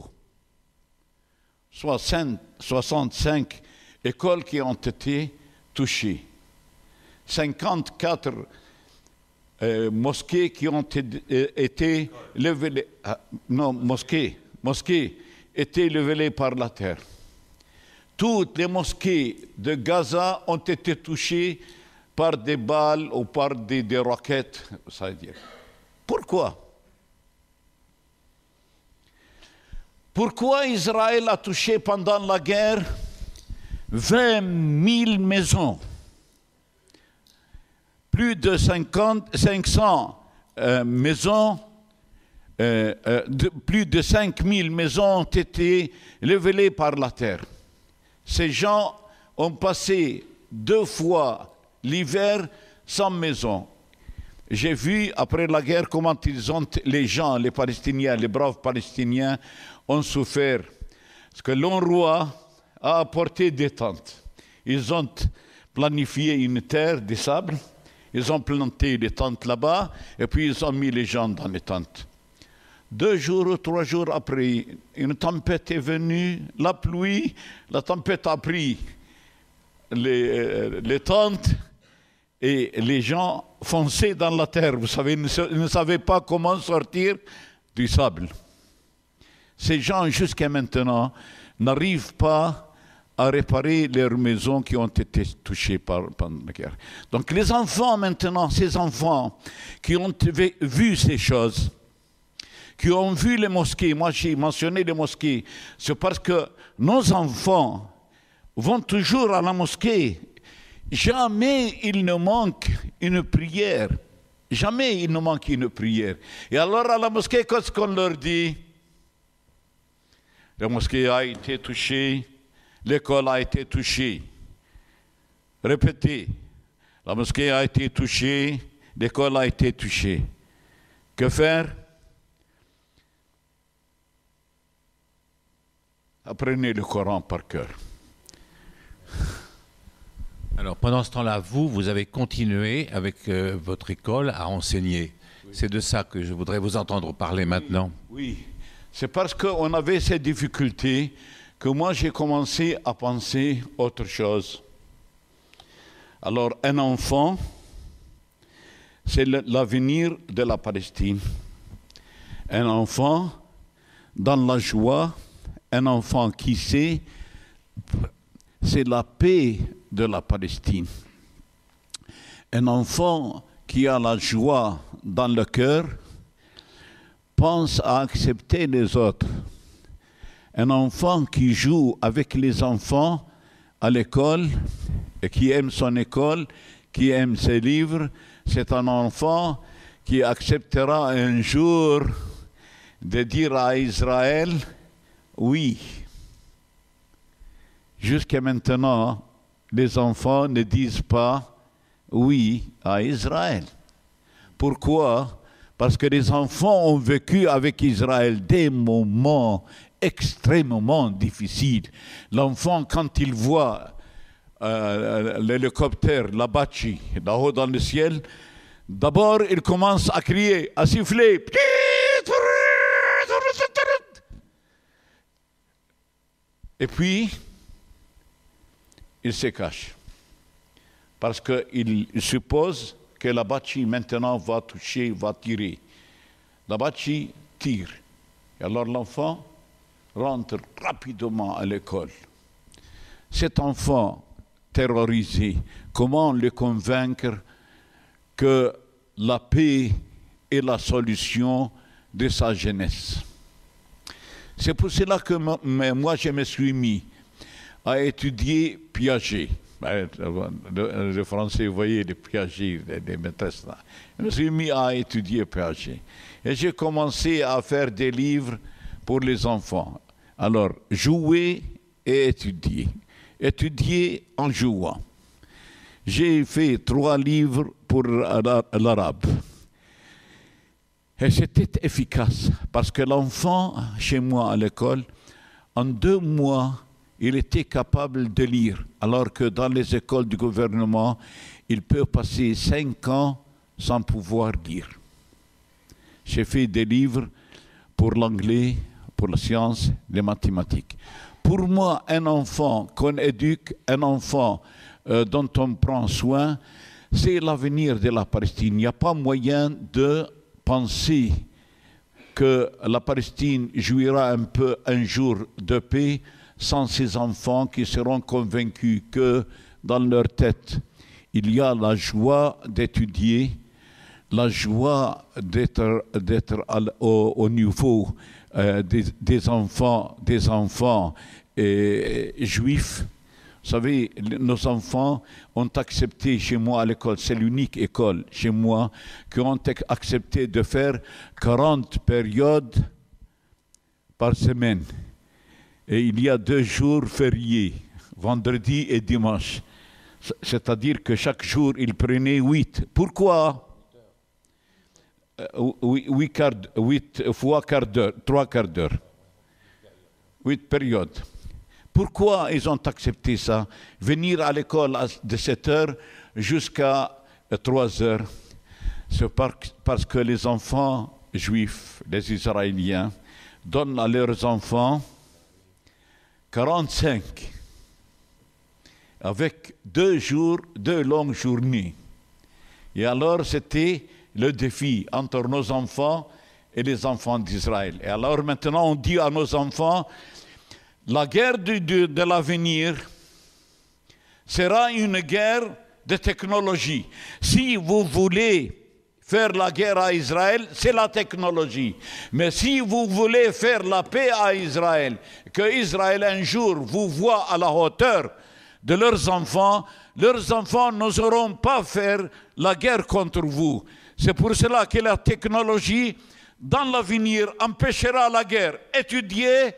soixante-cinq écoles qui ont été touchées. cinquante-quatre euh, mosquées qui ont été levées, ah, non, mosquées, mosquées étaient levées par la terre. Toutes les mosquées de Gaza ont été touchées par des balles ou par des, des roquettes. Ça veut dire. Pourquoi? Pourquoi Israël a touché pendant la guerre vingt mille maisons? Plus de cinquante, cinq cents euh, maisons, euh, euh, de, plus de cinq mille maisons ont été levées par la terre. Ces gens ont passé deux fois l'hiver sans maison. J'ai vu après la guerre comment ils ont, les gens, les Palestiniens, les braves Palestiniens ont souffert. Parce que l'UNRWA a apporté des tentes. Ils ont planifié une terre, des sables. Ils ont planté les tentes là-bas et puis ils ont mis les gens dans les tentes. Deux jours ou trois jours après, une tempête est venue, la pluie, la tempête a pris les, les tentes et les gens fonçaient dans la terre. Vous savez, ils ne, ne savaient pas comment sortir du sable. Ces gens, jusqu'à maintenant, n'arrivent pas à réparer leurs maisons qui ont été touchées par, par la guerre. Donc les enfants maintenant, ces enfants qui ont vu ces choses, qui ont vu les mosquées, moi j'ai mentionné les mosquées, c'est parce que nos enfants vont toujours à la mosquée. Jamais il ne manque une prière. Jamais il ne manque une prière. Et alors à la mosquée, qu'est-ce qu'on leur dit? La mosquée a été touchée, l'école a été touchée. Répétez. La mosquée a été touchée, l'école a été touchée. Que faire? Apprenez le Coran par cœur. Alors, Alors pendant ce temps-là, vous, vous avez continué avec euh, votre école à enseigner. Oui. C'est de ça que je voudrais vous entendre parler oui, maintenant. Oui, c'est parce qu'on avait ces difficultés que moi j'ai commencé à penser autre chose. Alors un enfant, c'est l'avenir de la Palestine. Un enfant dans la joie, un enfant qui sait, c'est la paix de la Palestine. Un enfant qui a la joie dans le cœur pense à accepter les autres. Un enfant qui joue avec les enfants à l'école et qui aime son école, qui aime ses livres, c'est un enfant qui acceptera un jour de dire à Israël « oui ». Jusqu'à maintenant, les enfants ne disent pas « oui » à Israël. Pourquoi? Parce que les enfants ont vécu avec Israël des moments extrêmement difficiles. L'enfant, quand il voit euh, l'hélicoptère, la Bachi, là-haut dans le ciel, d'abord il commence à crier, à siffler. Et puis, il se cache. Parce qu'il suppose que la Bachi maintenant va toucher, va tirer. La Bachi tire. Et alors l'enfant rentre rapidement à l'école. Cet enfant terrorisé, comment le convaincre que la paix est la solution de sa jeunesse? C'est pour cela que moi je me suis mis à étudier Piaget. Le, le français, vous voyez, les Piaget, les, les maîtresses là. Je me suis mis à étudier Piaget. Et j'ai commencé à faire des livres pour les enfants. Alors, jouer et étudier. Étudier en jouant. J'ai fait trois livres pour l'arabe. Et c'était efficace, parce que l'enfant, chez moi à l'école, en deux mois, il était capable de lire, alors que dans les écoles du gouvernement, il peut passer cinq ans sans pouvoir lire. J'ai fait des livres pour l'anglais, pour la science, les mathématiques. Pour moi, un enfant qu'on éduque, un enfant euh, dont on prend soin, c'est l'avenir de la Palestine. Il n'y a pas moyen de penser que la Palestine jouira un peu un jour de paix sans ces enfants qui seront convaincus que dans leur tête, il y a la joie d'étudier, la joie d'être d'être au, au niveau euh, des, des enfants, des enfants euh, juifs. Vous savez, nos enfants ont accepté chez moi à l'école, c'est l'unique école chez moi, qui ont accepté de faire quarante périodes par semaine. Et il y a deux jours fériés, vendredi et dimanche. C'est-à-dire que chaque jour, ils prenaient huit. Pourquoi? Huit, quart, huit fois quart d'heure, trois quarts d'heure. Huit périodes. Pourquoi ils ont accepté ça? Venir à l'école de sept heures jusqu'à trois heures. C'est parce que les enfants juifs, les Israéliens, donnent à leurs enfants quarante-cinq, avec deux jours, deux longues journées. Et alors c'était le défi entre nos enfants et les enfants d'Israël. Et alors maintenant on dit à nos enfants, la guerre de, de, de l'avenir sera une guerre de technologie. Si vous voulez faire la guerre à Israël, c'est la technologie. Mais si vous voulez faire la paix à Israël, que Israël un jour vous voit à la hauteur de leurs enfants, leurs enfants n'oseront pas faire la guerre contre vous. C'est pour cela que la technologie, dans l'avenir, empêchera la guerre. Étudiez,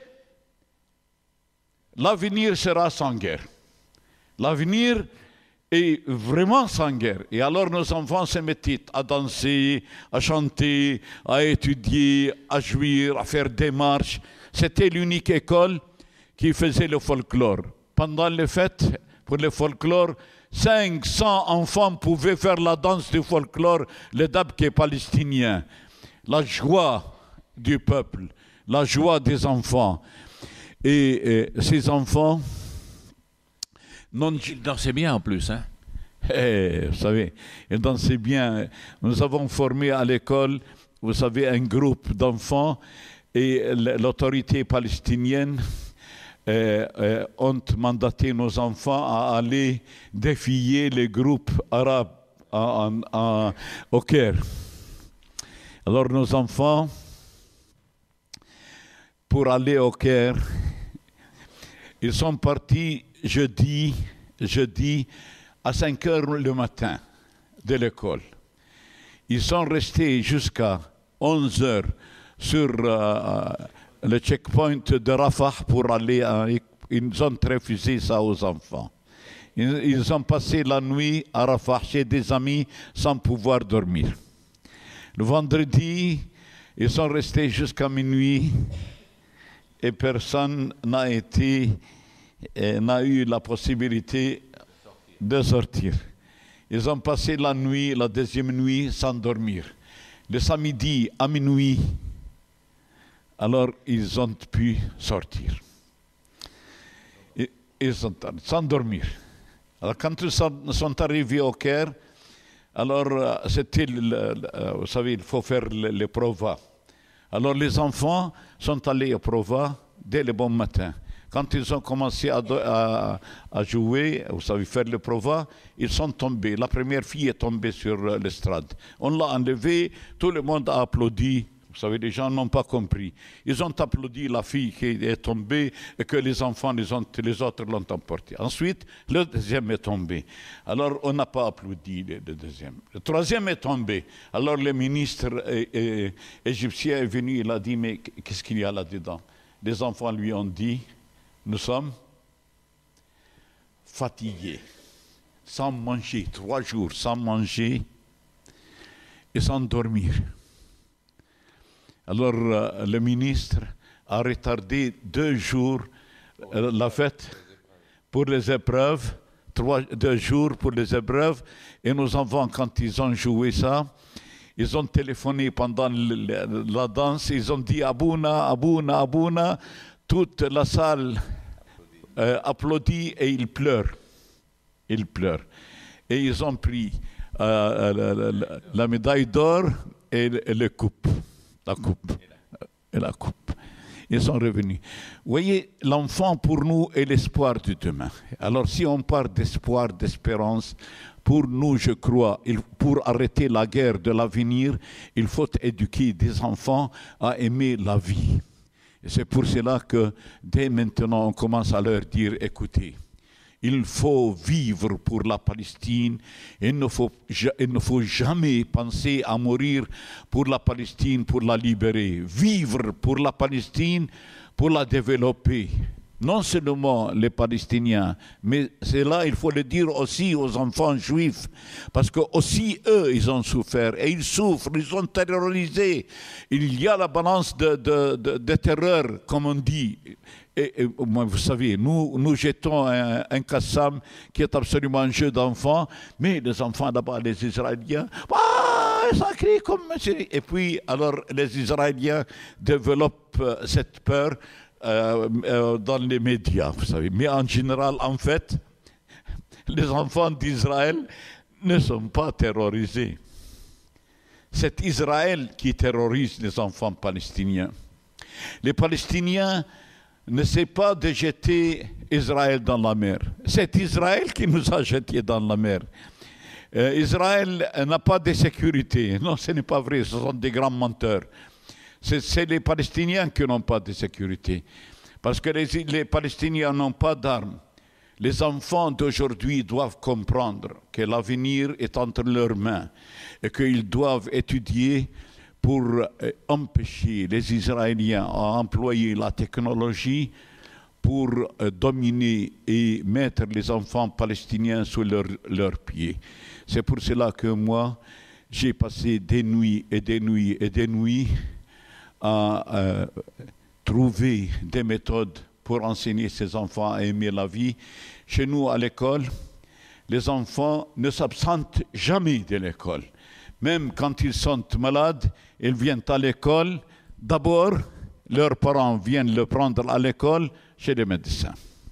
l'avenir sera sans guerre. L'avenir est vraiment sans guerre. Et alors nos enfants se mettaient à danser, à chanter, à étudier, à jouir, à faire des marches. C'était l'unique école qui faisait le folklore. Pendant les fêtes, pour le folklore, cinq cents enfants pouvaient faire la danse du folklore, le dabke palestinien. La joie du peuple, la joie des enfants. Et, et ces enfants... Non, ils dansaient bien en plus, hein? Eh, vous savez, ils dansaient bien. Nous avons formé à l'école, vous savez, un groupe d'enfants et l'autorité palestinienne euh, euh, ont mandaté nos enfants à aller défier les groupes arabes en, en, en, au Caire. Alors nos enfants, pour aller au Caire, ils sont partis jeudi, jeudi à cinq heures le matin de l'école. Ils sont restés jusqu'à onze heures sur euh, le checkpoint de Rafah pour aller à... Ils ont refusé ça aux enfants. Ils, ils ont passé la nuit à Rafah chez des amis sans pouvoir dormir. Le vendredi, ils sont restés jusqu'à minuit et personne n'a été... n'a eu la possibilité de sortir. Ils ont passé la nuit, la deuxième nuit, sans dormir. Le samedi à minuit, alors ils ont pu sortir. Et, ils sont sans dormir. Alors quand ils sont, sont arrivés au Caire, alors c'était, vous savez, il faut faire les, les provas. Alors les enfants sont allés au provas dès le bon matin. Quand ils ont commencé à, à, à jouer, vous savez, faire le prova, ils sont tombés. La première fille est tombée sur l'estrade. On l'a enlevée, tout le monde a applaudi. Vous savez, les gens n'ont pas compris. Ils ont applaudi la fille qui est tombée et que les enfants, les, ont, les autres l'ont emportée. Ensuite, le deuxième est tombé. Alors, on n'a pas applaudi le, le deuxième. Le troisième est tombé. Alors, le ministre é, é, égyptien est venu, il a dit, mais qu'est-ce qu'il y a là-dedans? Les enfants lui ont dit, nous sommes fatigués, sans manger, trois jours sans manger et sans dormir. Alors euh, le ministre a retardé deux jours euh, la fête pour les épreuves, trois, deux jours pour les épreuves, et nos enfants, quand ils ont joué ça, ils ont téléphoné pendant le, le, la danse, ils ont dit Abouna, Abouna, Abouna. Toute la salle euh, applaudit et ils pleurent. Ils pleurent. Et ils ont pris euh, la, la, la médaille d'or et, et le coupe. La coupe. Et la coupe. Ils sont revenus. Vous voyez, l'enfant pour nous est l'espoir du demain. Alors si on parle d'espoir, d'espérance, pour nous, je crois, il, pour arrêter la guerre de l'avenir, il faut éduquer des enfants à aimer la vie. Et c'est pour cela que dès maintenant, on commence à leur dire, écoutez, il faut vivre pour la Palestine, il ne faut, il ne faut jamais penser à mourir pour la Palestine, pour la libérer. Vivre pour la Palestine, pour la développer. Non seulement les Palestiniens, mais c'est là, il faut le dire aussi aux enfants juifs, parce que aussi eux, ils ont souffert, et ils souffrent, ils sont terrorisés. Il y a la balance de, de, de, de terreur, comme on dit. Et, et vous savez, nous, nous jetons un, un Qassam qui est absolument un jeu d'enfants, mais les enfants là-bas, les Israéliens, ah, ça crie comme... Et puis, alors, les Israéliens développent cette peur Euh, euh, dans les médias, vous savez. Mais en général, en fait, les enfants d'Israël ne sont pas terrorisés. C'est Israël qui terrorise les enfants palestiniens. Les Palestiniens ne savent pas de jeter Israël dans la mer. C'est Israël qui nous a jetés dans la mer. Euh, Israël n'a pas de sécurité. Non, ce n'est pas vrai, ce sont des grands menteurs. C'est les Palestiniens qui n'ont pas de sécurité. Parce que les, les Palestiniens n'ont pas d'armes. Les enfants d'aujourd'hui doivent comprendre que l'avenir est entre leurs mains et qu'ils doivent étudier pour empêcher les Israéliens à employer la technologie pour dominer et mettre les enfants palestiniens sous leurs leur pieds. C'est pour cela que moi, j'ai passé des nuits et des nuits et des nuits à euh, trouver des méthodes pour enseigner ces enfants à aimer la vie. Chez nous, à l'école, les enfants ne s'absentent jamais de l'école. Même quand ils sont malades, ils viennent à l'école. D'abord, leurs parents viennent le prendre à l'école chez les médecins.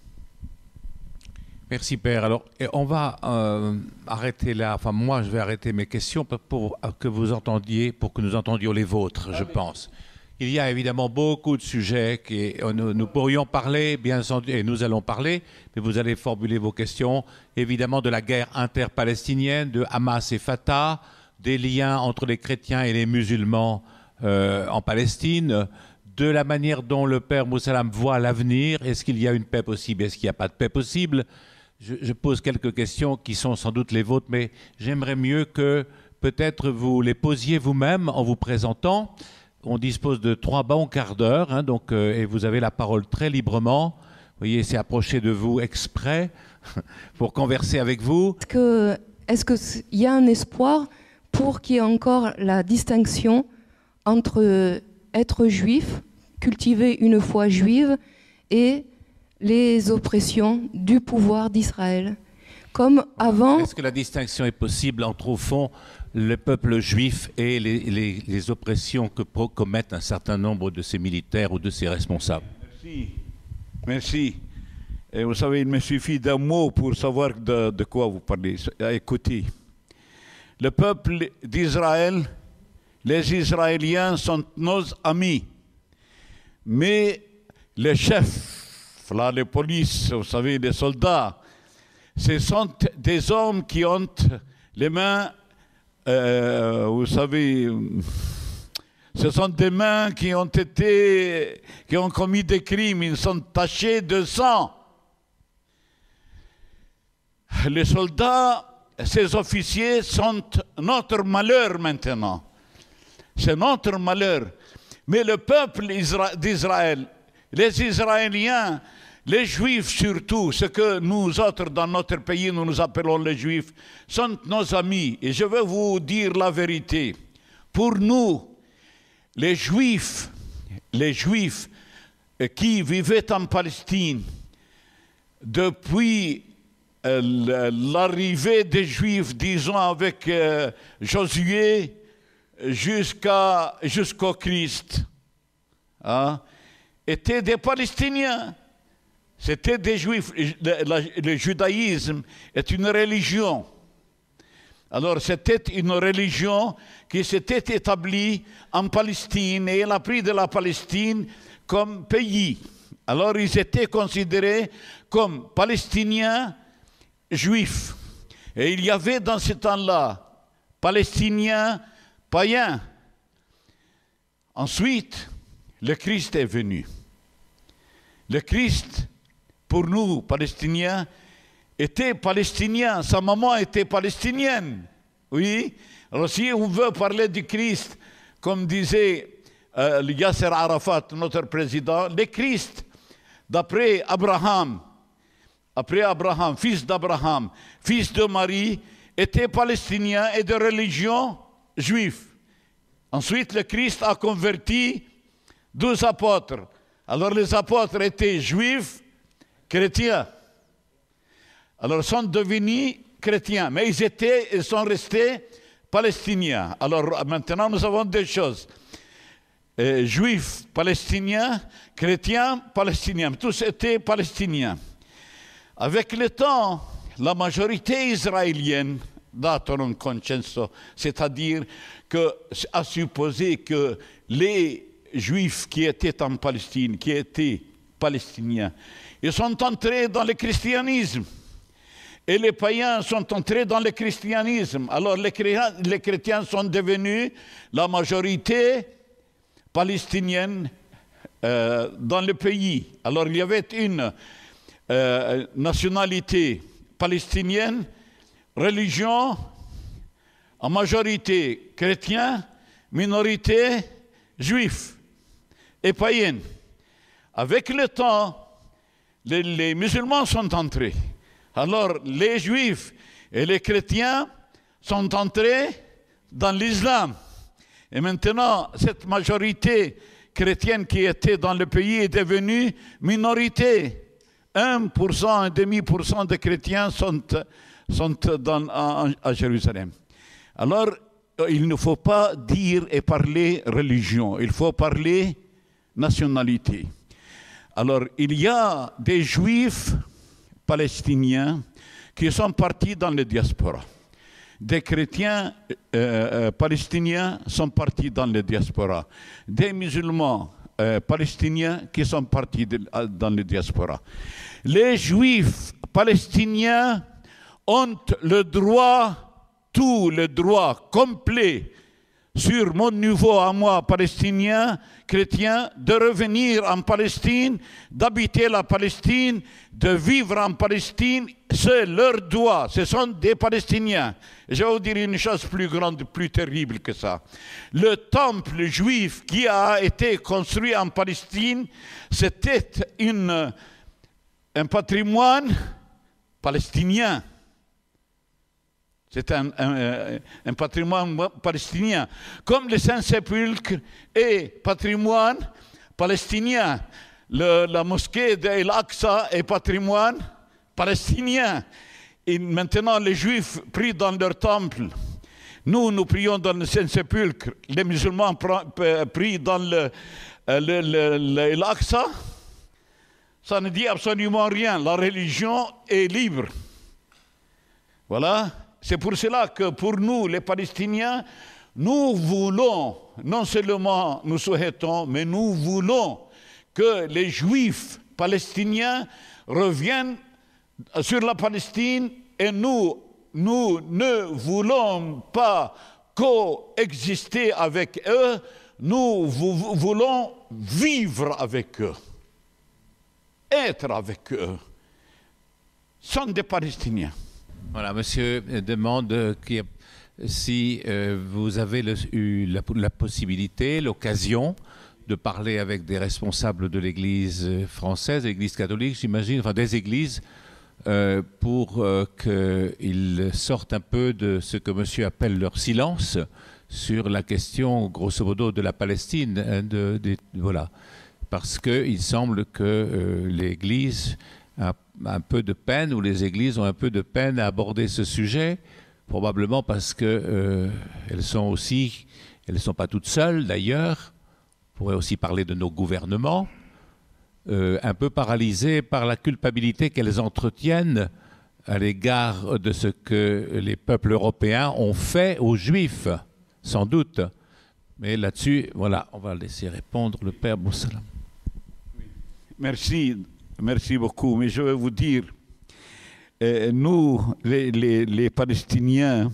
Merci Père. Alors, on va euh, arrêter là. Enfin, moi, je vais arrêter mes questions pour que vous entendiez, pour que nous entendions les vôtres, je pense. Il y a évidemment beaucoup de sujets que nous, nous pourrions parler, bien entendu, et nous allons parler, mais vous allez formuler vos questions, évidemment de la guerre interpalestinienne, de Hamas et Fatah, des liens entre les chrétiens et les musulmans euh, en Palestine, de la manière dont le Père Moussalam voit l'avenir. Est-ce qu'il y a une paix possible? Est-ce qu'il n'y a pas de paix possible? je, je pose quelques questions qui sont sans doute les vôtres, mais j'aimerais mieux que peut-être vous les posiez vous-même en vous présentant. On dispose de trois bons quarts d'heure, hein, donc, euh, et vous avez la parole très librement. Vous voyez, c'est approché de vous exprès pour converser avec vous. Est-ce que, est-ce qu'il y a un espoir pour qu'il y ait encore la distinction entre être juif, cultiver une foi juive, et les oppressions du pouvoir d'Israël? Comme avant... Est-ce que la distinction est possible entre, au fond, le peuple juif et les, les, les oppressions que commettent un certain nombre de ses militaires ou de ses responsables? Merci. Merci. Et vous savez, il me suffit d'un mot pour savoir de, de quoi vous parlez. Écoutez, le peuple d'Israël, les Israéliens sont nos amis. Mais les chefs, là, les polices, vous savez, les soldats, ce sont des hommes qui ont les mains, euh, vous savez, ce sont des mains qui ont été, qui ont commis des crimes, ils sont tachés de sang. Les soldats, ces officiers sont notre malheur maintenant. C'est notre malheur. Mais le peuple d'Israël, les Israéliens, les Juifs surtout, ce que nous autres dans notre pays nous nous appelons les Juifs, sont nos amis. Et je vais vous dire la vérité. Pour nous, les Juifs, les Juifs qui vivaient en Palestine, depuis euh, l'arrivée des Juifs, disons avec euh, Josué, jusqu'à, jusqu'au Christ, hein, étaient des Palestiniens. C'était des Juifs. Le, le, le judaïsme est une religion. Alors c'était une religion qui s'était établie en Palestine et elle a pris de la Palestine comme pays. Alors ils étaient considérés comme Palestiniens juifs. Et il y avait dans ce temps-là Palestiniens païens. Ensuite, le Christ est venu. Le Christ, pour nous, Palestiniens, était palestinien. Sa maman était palestinienne. Oui. Alors si on veut parler du Christ, comme disait euh, Yasser Arafat, notre président, le Christ, d'après Abraham, après Abraham, fils d'Abraham, fils de Marie, était palestinien et de religion juive. Ensuite, le Christ a converti douze apôtres. Alors les apôtres étaient juifs, chrétiens. Alors ils sont devenus chrétiens, mais ils, étaient, ils sont restés palestiniens. Alors maintenant nous avons deux choses. Euh, juifs, palestiniens, chrétiens, palestiniens. Tous étaient palestiniens. Avec le temps, la majorité israélienne, datorum consenso, c'est-à-dire que, à supposer que les Juifs qui étaient en Palestine, qui étaient palestiniens, ils sont entrés dans le christianisme. Et les païens sont entrés dans le christianisme. Alors les chrétiens, les chrétiens sont devenus la majorité palestinienne euh, dans le pays. Alors il y avait une euh, nationalité palestinienne, religion, en majorité chrétien, minorité juif et païenne. Avec le temps, les, les musulmans sont entrés. Alors les juifs et les chrétiens sont entrés dans l'islam. Et maintenant, cette majorité chrétienne qui était dans le pays est devenue minorité. un pour cent, un demi pour cent de chrétiens sont sont dans, à, à Jérusalem. Alors, il ne faut pas dire et parler religion, il faut parler nationalité. Alors, il y a des Juifs palestiniens qui sont partis dans les diasporas. Des chrétiens euh, palestiniens sont partis dans les diasporas. Des musulmans euh, palestiniens qui sont partis de, dans les diasporas. Les Juifs palestiniens ont le droit, tout le droit complet sur mon niveau à moi, palestinien, chrétien, de revenir en Palestine, d'habiter la Palestine, de vivre en Palestine, c'est leur droit, ce sont des Palestiniens. Je vais vous dire une chose plus grande, plus terrible que ça. Le temple juif qui a été construit en Palestine, c'était une, un patrimoine palestinien. C'est un, un, un patrimoine palestinien. Comme le Saint-Sépulcre est patrimoine palestinien. Le, la mosquée d'Al-Aqsa est patrimoine palestinien. Et maintenant, les Juifs prient dans leur temple. Nous, nous prions dans le Saint-Sépulcre. Les musulmans prient dans le, le, le, le, l'Aqsa. Ça ne dit absolument rien. La religion est libre. Voilà. C'est pour cela que pour nous, les Palestiniens, nous voulons, non seulement nous souhaitons, mais nous voulons que les Juifs palestiniens reviennent sur la Palestine et nous, nous ne voulons pas coexister avec eux, nous voulons vivre avec eux, être avec eux. Ce sont des Palestiniens. Voilà, monsieur demande qui, si euh, vous avez le, eu la, la possibilité, l'occasion de parler avec des responsables de l'Église française, de l'Église catholique, j'imagine, enfin des églises, euh, pour euh, qu'ils sortent un peu de ce que monsieur appelle leur silence sur la question, grosso modo, de la Palestine. Hein, de, de, voilà. Parce qu'il semble que euh, l'Église a un peu de peine, ou les églises ont un peu de peine à aborder ce sujet, probablement parce que euh, elles sont aussi, elles ne sont pas toutes seules d'ailleurs, on pourrait aussi parler de nos gouvernements, euh, un peu paralysées par la culpabilité qu'elles entretiennent à l'égard de ce que les peuples européens ont fait aux Juifs, sans doute. Mais là-dessus, voilà, on va laisser répondre le Père Boussalam. Merci. Merci beaucoup, mais je vais vous dire, euh, nous, les, les, les Palestiniens,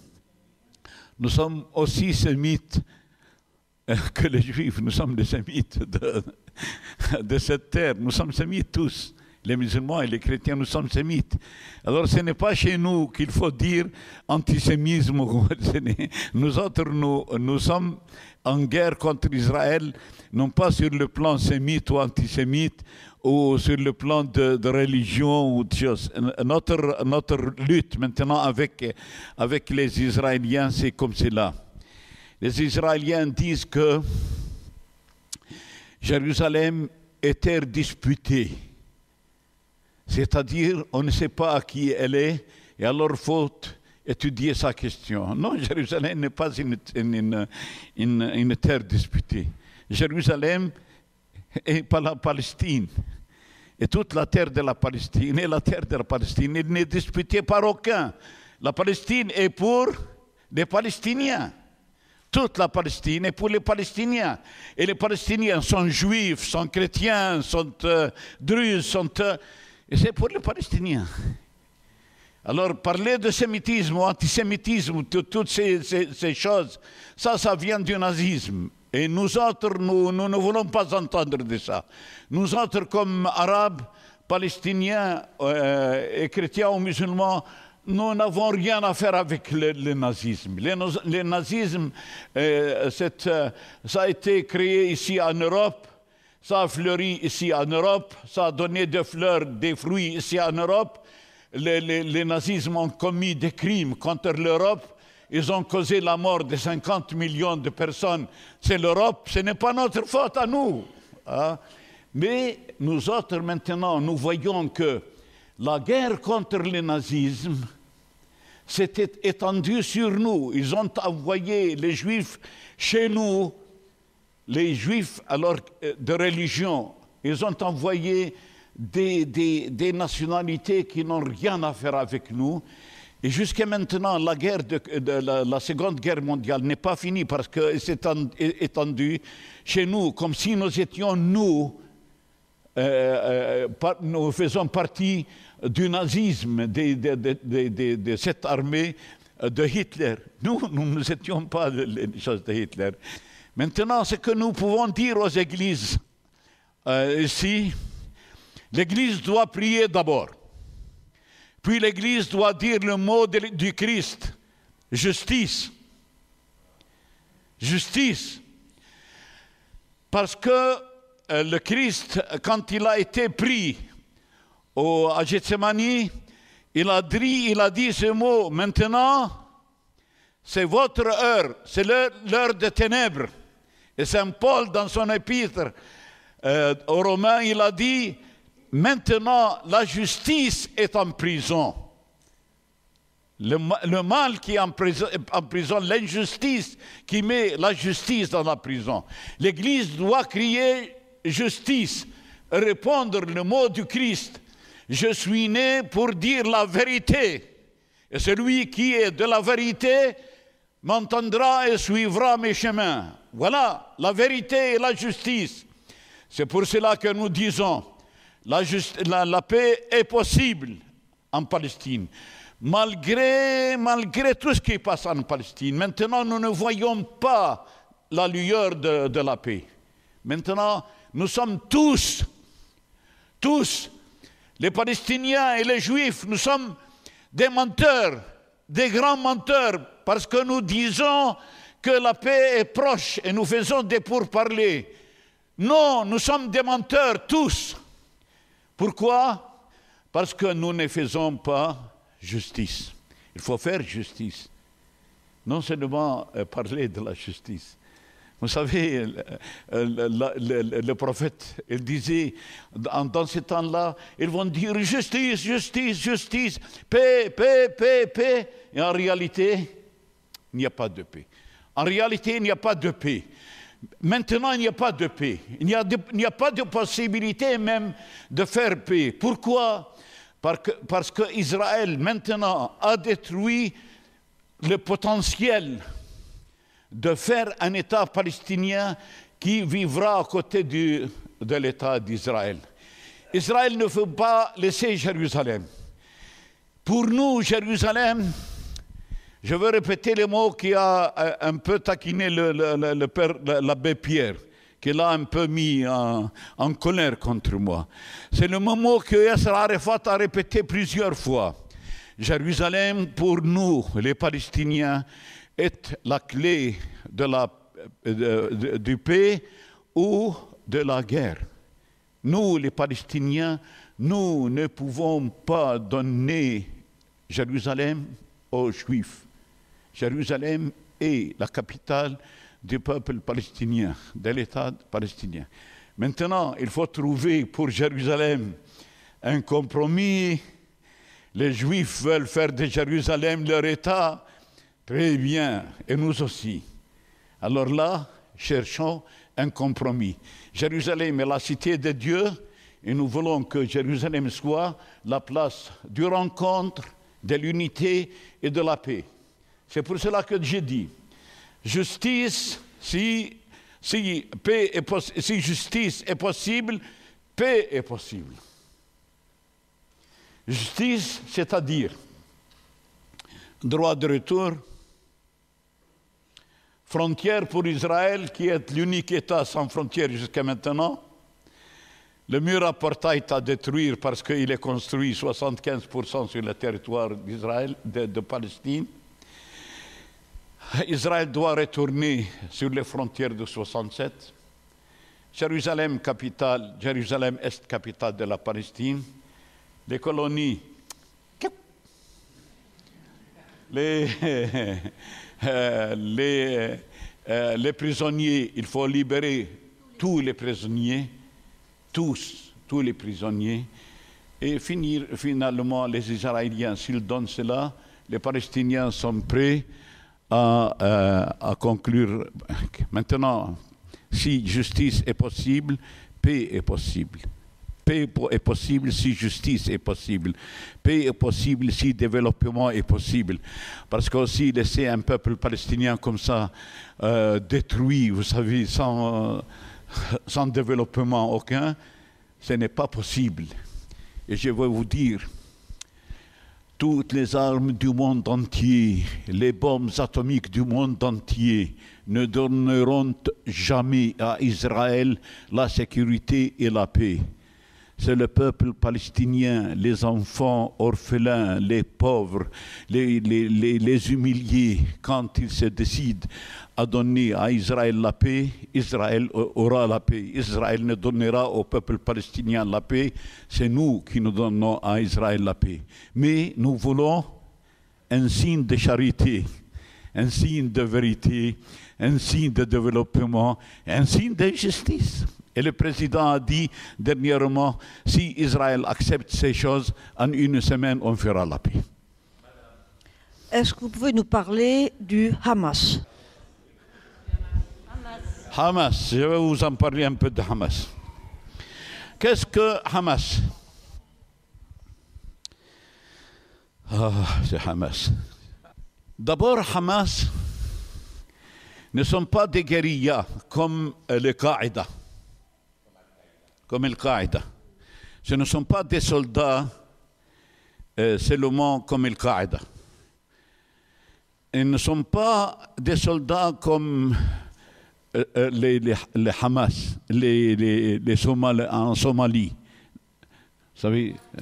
nous sommes aussi sémites euh, que les Juifs, nous sommes des sémites de, de cette terre, nous sommes sémites tous, les musulmans et les chrétiens, nous sommes sémites. Alors ce n'est pas chez nous qu'il faut dire antisémisme, nous autres, nous, nous sommes en guerre contre Israël, non pas sur le plan sémite ou antisémite, ou sur le plan de, de religion ou de choses. Notre, notre lutte maintenant avec, avec les Israéliens, c'est comme cela. Les Israéliens disent que Jérusalem est terre disputée. C'est-à-dire, on ne sait pas à qui elle est, et alors il faut étudier sa question. Non, Jérusalem n'est pas une, une, une, une terre disputée. Jérusalem et par la Palestine. Et toute la terre de la Palestine et la terre de la Palestine, il n'est disputée par aucun. La Palestine est pour les Palestiniens. Toute la Palestine est pour les Palestiniens. Et les Palestiniens sont juifs, sont chrétiens, sont euh, druzes, sont... Euh, et c'est pour les Palestiniens. Alors, parler de sémitisme ou antisémitisme, toutes ces, ces, ces choses, ça, ça vient du nazisme. Et nous autres, nous, nous ne voulons pas entendre de ça. Nous autres, comme Arabes, Palestiniens euh, et chrétiens ou musulmans, nous n'avons rien à faire avec le, le nazisme. Le, le nazisme, euh, cette, euh, ça a été créé ici en Europe, ça a fleuri ici en Europe, ça a donné des fleurs, des fruits ici en Europe. Les, les, les nazismes ont commis des crimes contre l'Europe. Ils ont causé la mort de cinquante millions de personnes. C'est l'Europe, ce n'est pas notre faute à nous. Hein? Mais nous autres, maintenant, nous voyons que la guerre contre le nazisme, s'était étendue sur nous. Ils ont envoyé les Juifs chez nous, les Juifs alors de religion. Ils ont envoyé des, des, des nationalités qui n'ont rien à faire avec nous. Et jusqu'à maintenant, la guerre de, de la, la Seconde Guerre mondiale n'est pas finie parce qu'elle s'est étendue chez nous, comme si nous étions, nous, euh, euh, par, nous faisons partie du nazisme, de, de, de, de, de, de cette armée de Hitler. Nous, nous n'étions pas les choses de Hitler. Maintenant, ce que nous pouvons dire aux églises euh, ici, l'Église doit prier d'abord. Puis l'Église doit dire le mot de, du Christ, justice. Justice. Parce que euh, le Christ, quand il a été pris au, à Gethsemane, il a, dit, il a dit ce mot, maintenant, c'est votre heure, c'est l'heure de ténèbres. Et Saint Paul, dans son épître euh, aux Romains, il a dit, maintenant, la justice est en prison. Le, le mal qui emprisonne, emprisonne l'injustice, qui met la justice dans la prison. L'Église doit crier justice, répondre le mot du Christ. Je suis né pour dire la vérité. Et celui qui est de la vérité m'entendra et suivra mes chemins. Voilà, la vérité et la justice. C'est pour cela que nous disons, La, just, la, la paix est possible en Palestine, malgré, malgré tout ce qui passe en Palestine. Maintenant, nous ne voyons pas la lueur de, de la paix. Maintenant, nous sommes tous, tous, les Palestiniens et les Juifs, nous sommes des menteurs, des grands menteurs, parce que nous disons que la paix est proche et nous faisons des pourparlers. Non, nous sommes des menteurs tous. Pourquoi? Parce que nous ne faisons pas justice. Il faut faire justice. Non seulement euh, parler de la justice. Vous savez, le, le, le, le prophète, il disait, dans, dans ce temps-là, ils vont dire justice, justice, justice, paix, paix, paix, paix. Et en réalité, il n'y a pas de paix. En réalité, il n'y a pas de paix. Maintenant, il n'y a pas de paix. Il n'y a, a pas de possibilité même de faire paix. Pourquoi? Parce que, parce que Israël, maintenant, a détruit le potentiel de faire un État palestinien qui vivra à côté du, de l'État d'Israël. Israël ne veut pas laisser Jérusalem. Pour nous, Jérusalem, je veux répéter les mots qui a un peu taquiné le, le, le, le père, l'abbé Pierre, qui l'a un peu mis en, en colère contre moi. C'est le mot que Yasser Arafat a répété plusieurs fois. Jérusalem, pour nous, les Palestiniens, est la clé de la, de, de, du paix ou de la guerre. Nous, les Palestiniens, nous ne pouvons pas donner Jérusalem aux Juifs. Jérusalem est la capitale du peuple palestinien, de l'État palestinien. Maintenant, il faut trouver pour Jérusalem un compromis. Les Juifs veulent faire de Jérusalem leur État. Très bien, et nous aussi. Alors là, cherchons un compromis. Jérusalem est la cité de Dieu, et nous voulons que Jérusalem soit la place du rencontre, de l'unité et de la paix. C'est pour cela que j'ai dit, justice, si, si, paix est si justice est possible, paix est possible. Justice, c'est-à-dire droit de retour, frontière pour Israël, qui est l'unique État sans frontière jusqu'à maintenant. Le mur apartheid à détruire parce qu'il est construit soixante-quinze pour cent sur le territoire d'Israël, de, de Palestine. Israël doit retourner sur les frontières de soixante-sept. Jérusalem, capitale, Jérusalem est capitale de la Palestine. Les colonies, les, euh, les, euh, les prisonniers, il faut libérer tous les prisonniers, tous, tous les prisonniers, et finir finalement les Israéliens, s'ils donnent cela, les Palestiniens sont prêts à, euh, à conclure. Maintenant, si justice est possible, paix est possible. Paix est possible si justice est possible. Paix est possible si développement est possible. Parce qu'aussi laisser un peuple palestinien comme ça euh, détruit, vous savez, sans, euh, sans développement aucun, ce n'est pas possible. Et je vais vous dire, toutes les armes du monde entier, les bombes atomiques du monde entier ne donneront jamais à Israël la sécurité et la paix. C'est le peuple palestinien, les enfants orphelins, les pauvres, les, les, les, les humiliés, quand ils se décident à donner à Israël la paix, Israël aura la paix. Israël ne donnera au peuple palestinien la paix, c'est nous qui nous donnons à Israël la paix. Mais nous voulons un signe de charité, un signe de vérité, un signe de développement, un signe de justice. Et le président a dit dernièrement, si Israël accepte ces choses, en une semaine, on fera la paix. Est-ce que vous pouvez nous parler du Hamas? Hamas, je vais vous en parler un peu de Hamas. Qu'est-ce que Hamas? Ah, c'est Hamas. D'abord, Hamas ne sont pas des guérillas comme le Qaïda. Comme le Qaïda. Ce ne sont pas des soldats euh, seulement comme le Qaïda. Ils ne sont pas des soldats comme euh, euh, les, les, les Hamas, les, les, les Somali, en Somalie. Vous savez, euh,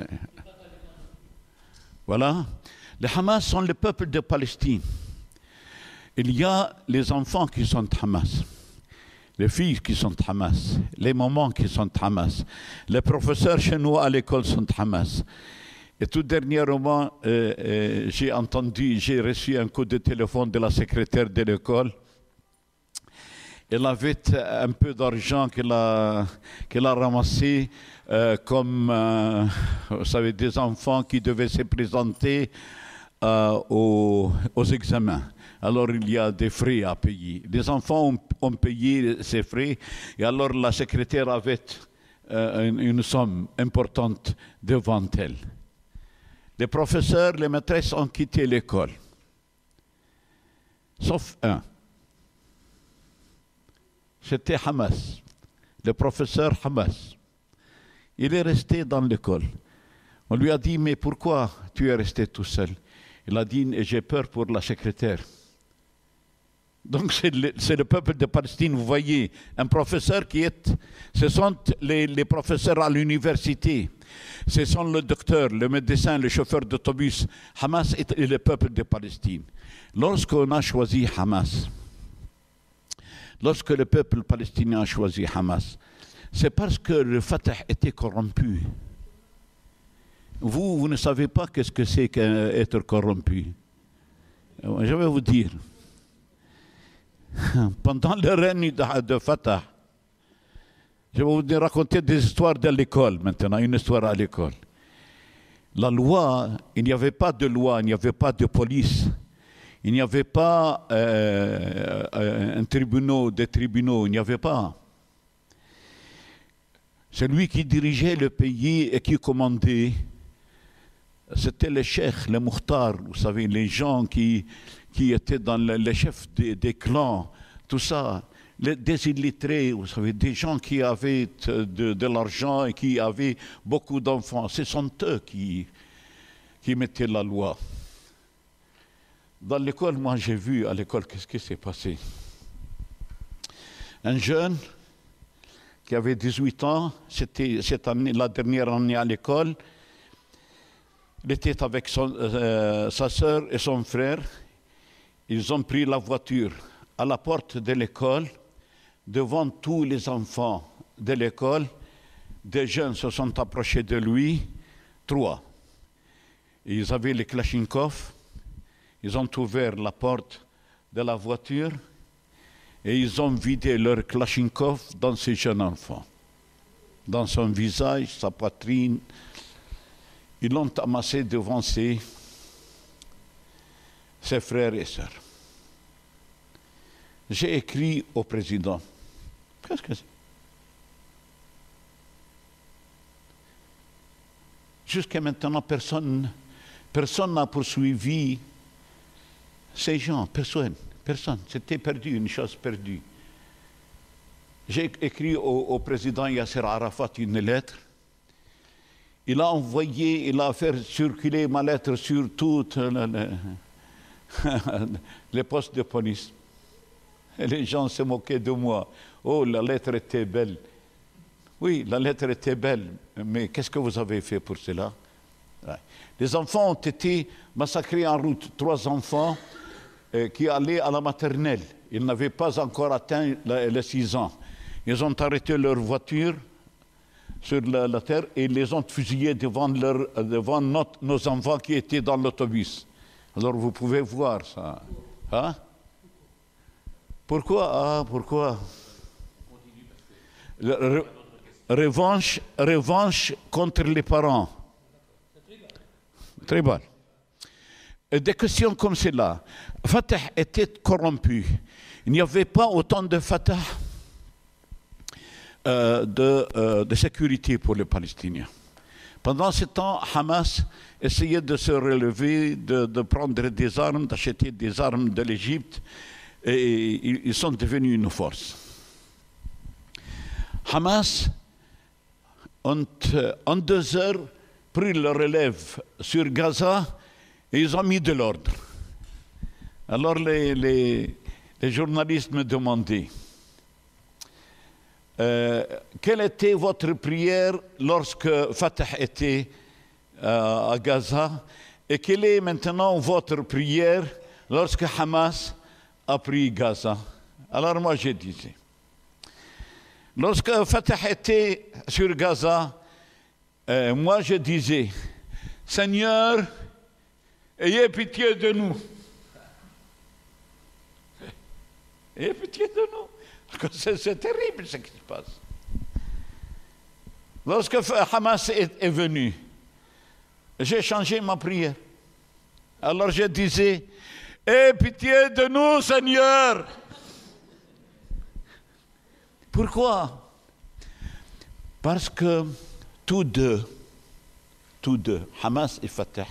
voilà. Les Hamas sont le peuple de Palestine. Il y a les enfants qui sont Hamas. Les filles qui sont Hamas, les mamans qui sont Hamas, les professeurs chez nous à l'école sont Hamas. Et tout dernièrement, euh, euh, j'ai entendu, j'ai reçu un coup de téléphone de la secrétaire de l'école. Elle avait un peu d'argent qu'elle a, qu'elle a ramassé euh, comme, euh, vous savez, des enfants qui devaient se présenter euh, aux, aux examens. Alors il y a des frais à payer. Les enfants ont, ont payé ces frais et alors la secrétaire avait euh, une, une somme importante devant elle. Les professeurs, les maîtresses ont quitté l'école, sauf un. C'était Hamas, le professeur Hamas. Il est resté dans l'école. On lui a dit, mais pourquoi tu es resté tout seul? Il a dit, j'ai peur pour la secrétaire. Donc c'est le, c'est le peuple de Palestine, vous voyez, un professeur qui est, ce sont les, les professeurs à l'université, ce sont le docteur, le médecin, le chauffeur d'autobus. Hamas est, est le peuple de Palestine. Lorsqu'on a choisi Hamas, lorsque le peuple palestinien a choisi Hamas, c'est parce que le Fatah était corrompu. Vous, vous ne savez pas qu'est-ce que c'est qu'être corrompu. Je vais vous dire. Pendant le règne de, de Fatah, je vais vous raconter des histoires de l'école maintenant, une histoire à l'école. La loi, il n'y avait pas de loi, il n'y avait pas de police, il n'y avait pas euh, un tribunal, des tribunaux, il n'y avait pas. Celui qui dirigeait le pays et qui commandait, c'était le cheikh, le muhtar, vous savez, les gens qui, qui étaient dans le, les chefs des, des clans, tout ça, les, des illettrés, vous savez, des gens qui avaient de, de l'argent et qui avaient beaucoup d'enfants. Ce sont eux qui, qui mettaient la loi. Dans l'école, moi j'ai vu à l'école qu'est-ce qui s'est passé. Un jeune qui avait dix-huit ans, c'était cette année, la dernière année à l'école. Il était avec son, euh, sa sœur et son frère. Ils ont pris la voiture à la porte de l'école, devant tous les enfants de l'école. Des jeunes se sont approchés de lui, trois. Ils avaient les Kalachnikov. Ils ont ouvert la porte de la voiture et ils ont vidé leur Kalachnikov dans ce jeune enfant, dans son visage, sa poitrine. Ils l'ont amassé devant ses... ses frères et sœurs. J'ai écrit au président. Qu'est-ce que c'est? Jusqu'à maintenant, personne personne n'a poursuivi ces gens, personne, personne. C'était perdu, une chose perdue. J'ai écrit au, au président Yasser Arafat une lettre. Il a envoyé, il a fait circuler ma lettre sur toutes les, les postes de police. Et les gens se moquaient de moi. Oh, la lettre était belle. Oui, la lettre était belle, mais qu'est-ce que vous avez fait pour cela? Ouais. Les enfants ont été massacrés en route. Trois enfants euh, qui allaient à la maternelle. Ils n'avaient pas encore atteint la, les six ans. Ils ont arrêté leur voiture sur la, la terre et ils les ont fusillés devant, leur, devant notre, nos enfants qui étaient dans l'autobus. Alors vous pouvez voir ça. Hein? Pourquoi? Ah, pourquoi? Re, revanche, revanche contre les parents. Très bon. Des questions comme cela. Fatah était corrompu. Il n'y avait pas autant de Fatah euh, de, euh, de sécurité pour les Palestiniens. Pendant ce temps, Hamas essayait de se relever, de, de prendre des armes, d'acheter des armes de l'Égypte, et ils sont devenus une force. Hamas, ont, en deux heures, pris le relève sur Gaza et ils ont mis de l'ordre. Alors les, les, les journalistes me demandaient euh, quelle était votre prière lorsque Fatah était euh, à Gaza et quelle est maintenant votre prière lorsque Hamas a pris Gaza. Alors moi je disais, lorsque Fatah était sur Gaza, euh, moi je disais, Seigneur, ayez pitié de nous. Ayez pitié de nous. C'est, c'est terrible ce qui se passe. Lorsque Hamas est, est venu, j'ai changé ma prière. Alors je disais, ayez pitié de nous, Seigneur. Pourquoi? Parce que tous deux, tous deux, Hamas et Fatah,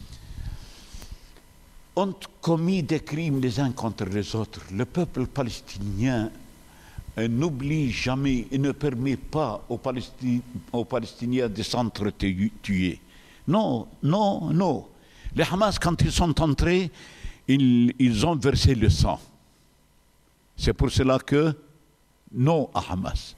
ont commis des crimes les uns contre les autres. Le peuple palestinien n'oublie jamais et ne permet pas aux, Palestiniens, aux Palestiniens de s'entretuer. Non, non, non. Les Hamas, quand ils sont entrés, ils, ils ont versé le sang. C'est pour cela que non à Hamas.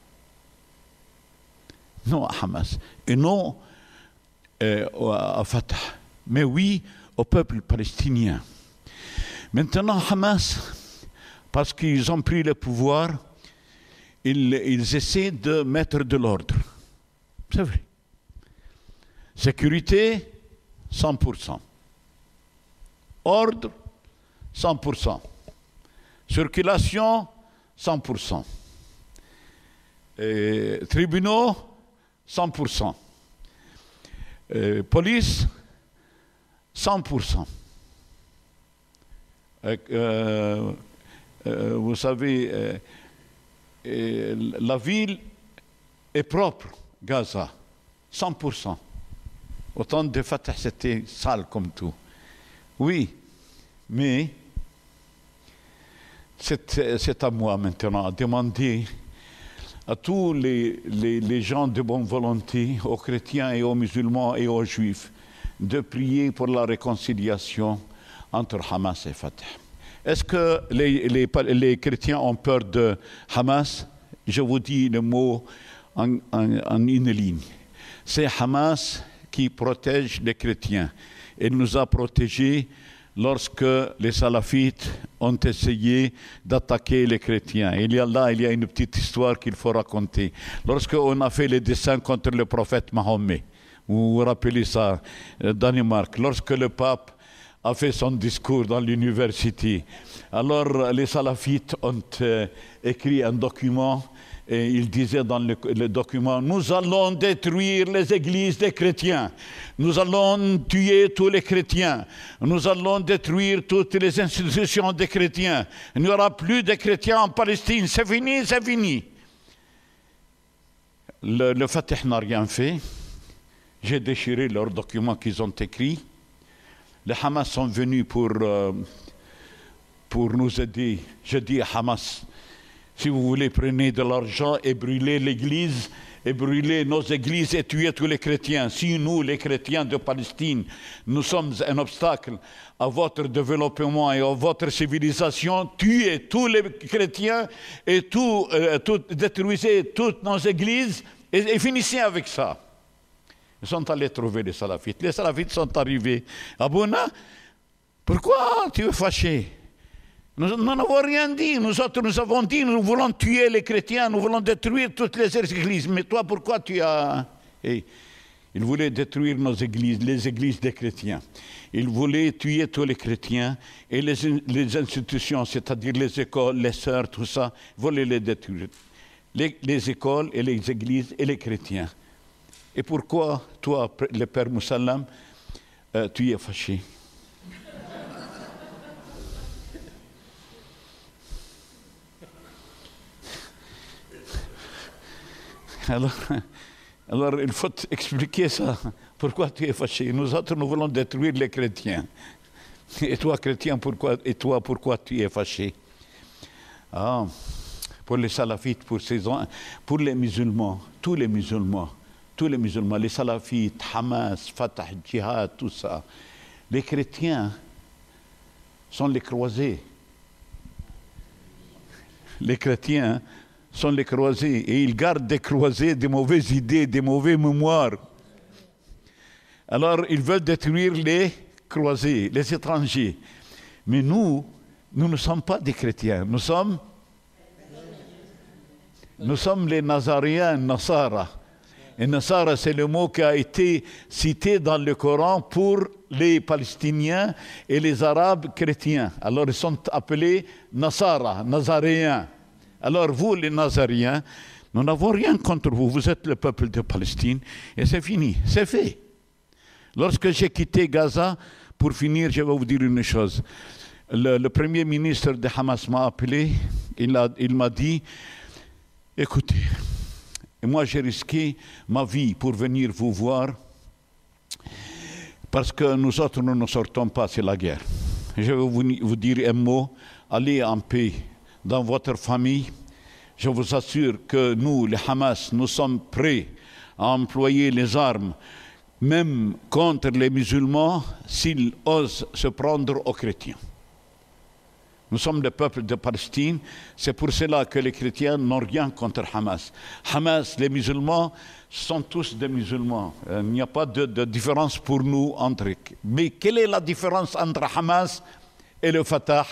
Non à Hamas. Et non euh, à Fatah. Mais oui au peuple palestinien. Maintenant, Hamas, parce qu'ils ont pris le pouvoir, ils, ils essaient de mettre de l'ordre. C'est vrai. Sécurité, cent pour cent. Ordre, cent pour cent. Circulation, cent pour cent. Et tribunaux, cent pour cent. Et police, cent pour cent. Euh, euh, vous savez, euh, euh, la ville est propre, Gaza, cent pour cent. Au temps de Fatah, c'était sale comme tout. Oui, mais c'est, c'est à moi maintenant à demander à tous les, les, les gens de bonne volonté, aux chrétiens et aux musulmans et aux juifs, de prier pour la réconciliation entre Hamas et Fatah. Est-ce que les, les, les chrétiens ont peur de Hamas? Je vous dis le mot en, en, en une ligne. C'est Hamas qui protège les chrétiens. Il nous a protégés lorsque les salafites ont essayé d'attaquer les chrétiens. Il y a là, il y a une petite histoire qu'il faut raconter. Lorsqu'on a fait les dessins contre le prophète Mahomet, vous vous rappelez ça, Danemark, lorsque le pape a fait son discours dans l'université, alors les salafites ont euh, écrit un document Et il disait dans le, le document, nous allons détruire les églises des chrétiens, nous allons tuer tous les chrétiens, nous allons détruire toutes les institutions des chrétiens, il n'y aura plus de chrétiens en Palestine, c'est fini, c'est fini. Le, le Fatah n'a rien fait. J'ai déchiré leurs documents qu'ils ont écrits. Les Hamas sont venus pour, euh, pour nous aider. Je dis à Hamas, si vous voulez, prenez de l'argent et brûlez l'église, et brûlez nos églises et tuez tous les chrétiens. Si nous, les chrétiens de Palestine, nous sommes un obstacle à votre développement et à votre civilisation, tuez tous les chrétiens et tout, euh, tout, détruisez toutes nos églises et, et finissez avec ça. Ils sont allés trouver les salafites. Les salafites sont arrivés. Abouna, pourquoi tu es fâché? Nous n'avons rien dit. Nous autres, nous avons dit, nous voulons tuer les chrétiens, nous voulons détruire toutes les églises. Mais toi, pourquoi tu as... Hey, ils voulaient détruire nos églises, les églises des chrétiens. Ils voulaient tuer tous les chrétiens et les, les institutions, c'est-à-dire les écoles, les sœurs, tout ça, ils voulaient les détruire. Les, les écoles et les églises et les chrétiens. Et pourquoi, toi, le Père Moussalam, euh, tu es fâché? Alors, alors, il faut expliquer ça. Pourquoi tu es fâché? Nous autres, nous voulons détruire les chrétiens. Et toi, chrétien, pourquoi, et toi, pourquoi tu es fâché? Ah, pour les salafites, pour, ces, pour les musulmans, tous les musulmans, tous les musulmans, les salafites, Hamas, Fatah, Djihad, tout ça. Les chrétiens sont les croisés. Les chrétiens sont les croisés et ils gardent des croisés, des mauvaises idées, des mauvaises mémoires. Alors ils veulent détruire les croisés, les étrangers. Mais nous, nous ne sommes pas des chrétiens, nous sommes, nous sommes les Nazaréens, Nasara. Et Nasara, c'est le mot qui a été cité dans le Coran pour les Palestiniens et les Arabes chrétiens. Alors ils sont appelés Nasara, Nazaréens. Alors vous, les Nazaréens, nous n'avons rien contre vous. Vous êtes le peuple de Palestine et c'est fini, c'est fait. Lorsque j'ai quitté Gaza, pour finir, je vais vous dire une chose. Le, le premier ministre de Hamas m'a appelé, il, a, il m'a dit, écoutez, moi j'ai risqué ma vie pour venir vous voir parce que nous autres, nous ne sortons pas, c'est la guerre. Je vais vous, vous dire un mot, allez en paix dans votre famille. Je vous assure que nous, les Hamas, nous sommes prêts à employer les armes, même contre les musulmans, s'ils osent se prendre aux chrétiens. Nous sommes le peuple de Palestine, c'est pour cela que les chrétiens n'ont rien contre Hamas. Hamas, les musulmans, sont tous des musulmans. Il n'y a pas de, de différence pour nous entre eux. Mais quelle est la différence entre Hamas et le Fatah?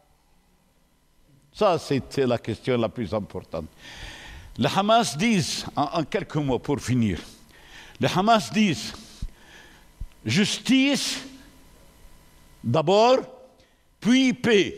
Ça, c'était la question la plus importante. Les Hamas disent, en, en quelques mots pour finir, les Hamas disent, justice d'abord, puis paix.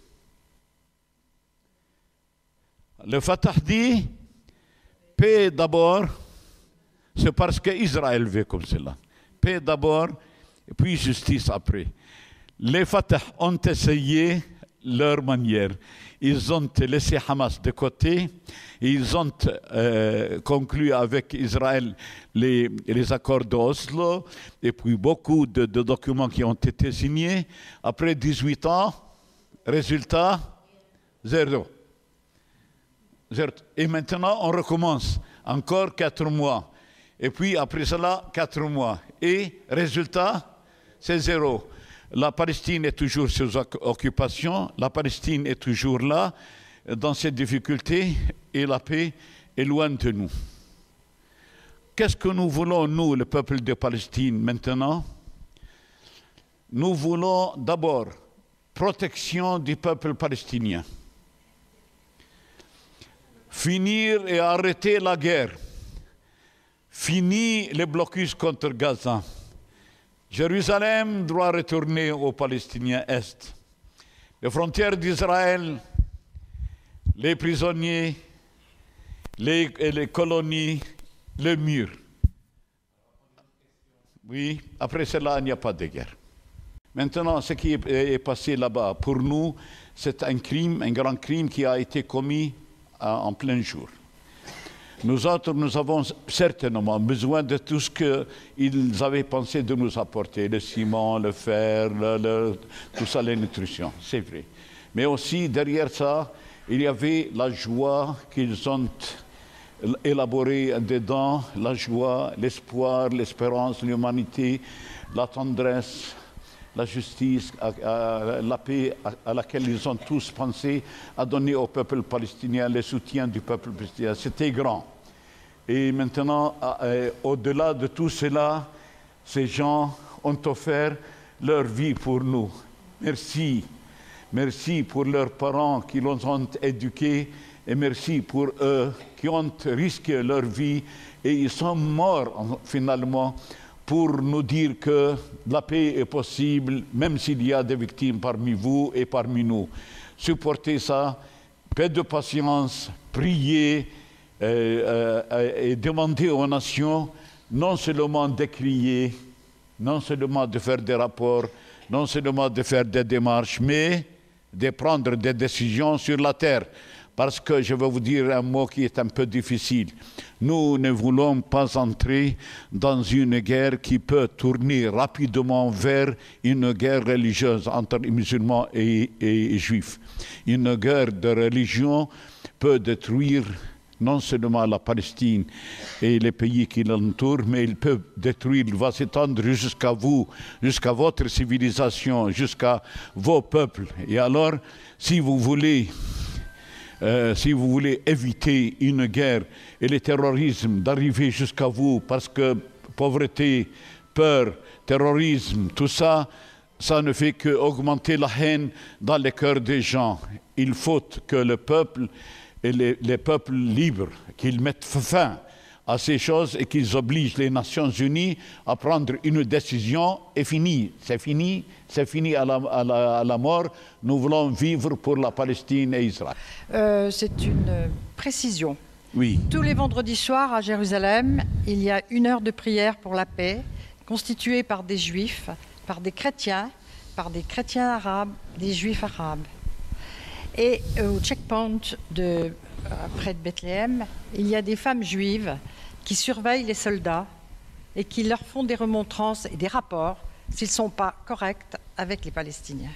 Le Fatah dit, paix d'abord, c'est parce qu'Israël veut comme cela. Paix d'abord, puis justice après. Les Fatah ont essayé leur manière. Ils ont laissé Hamas de côté, ils ont euh, conclu avec Israël les, les accords d'Oslo, et puis beaucoup de, de documents qui ont été signés. Après dix-huit ans, résultat, zéro. zéro. Et maintenant, on recommence. Encore quatre mois. Et puis après cela, quatre mois. Et résultat, c'est zéro. La Palestine est toujours sous occupation, la Palestine est toujours là, dans ses difficultés, et la paix est loin de nous. Qu'est-ce que nous voulons, nous, le peuple de Palestine, maintenant? Nous voulons d'abord protection du peuple palestinien. Finir et arrêter la guerre. Fini le blocus contre Gaza. Jérusalem doit retourner aux Palestiniens Est. Les frontières d'Israël, les prisonniers les, les colonies, le mur. Oui, après cela, il n'y a pas de guerre. Maintenant, ce qui est, est passé là-bas, pour nous, c'est un crime, un grand crime qui a été commis à, en plein jour. Nous autres, nous avons certainement besoin de tout ce qu'ils avaient pensé de nous apporter, le ciment, le fer, le, le, tout ça, les nutritions, c'est vrai. Mais aussi, derrière ça, il y avait la joie qu'ils ont élaborée dedans, la joie, l'espoir, l'espérance, l'humanité, la tendresse, la justice, à, à, la paix à, à laquelle ils ont tous pensé, à donner au peuple palestinien le soutien du peuple palestinien. C'était grand. Et maintenant, euh, au-delà de tout cela, ces gens ont offert leur vie pour nous. Merci. Merci pour leurs parents qui les ont éduqués et merci pour eux qui ont risqué leur vie et ils sont morts finalement pour nous dire que la paix est possible, même s'il y a des victimes parmi vous et parmi nous. Supportez ça, paix de patience, priez euh, euh, et demandez aux nations non seulement d'écrier, non seulement de faire des rapports, non seulement de faire des démarches, mais de prendre des décisions sur la terre. Parce que je vais vous dire un mot qui est un peu difficile. Nous ne voulons pas entrer dans une guerre qui peut tourner rapidement vers une guerre religieuse entre musulmans et, et juifs. Une guerre de religion peut détruire non seulement la Palestine et les pays qui l'entourent, mais il peut détruire, il va s'étendre jusqu'à vous, jusqu'à votre civilisation, jusqu'à vos peuples. Et alors, si vous voulez... Euh, si vous voulez éviter une guerre et le terrorisme d'arriver jusqu'à vous, parce que pauvreté, peur, terrorisme, tout ça, ça ne fait qu'augmenter la haine dans les cœurs des gens. Il faut que le peuple et les, les peuples libres, qu'ils mettent fin à ces choses et qu'ils obligent les Nations Unies à prendre une décision et fini. C'est fini, c'est fini à la, à, la, à la mort. Nous voulons vivre pour la Palestine et Israël. Euh, c'est une précision. Oui. Tous les vendredis soirs à Jérusalem, il y a une heure de prière pour la paix, constituée par des juifs, par des chrétiens, par des chrétiens arabes, des juifs arabes. Et euh, au checkpoint de, euh, près de Bethléem, il y a des femmes juives qui surveillent les soldats et qui leur font des remontrances et des rapports s'ils ne sont pas corrects avec les Palestiniens.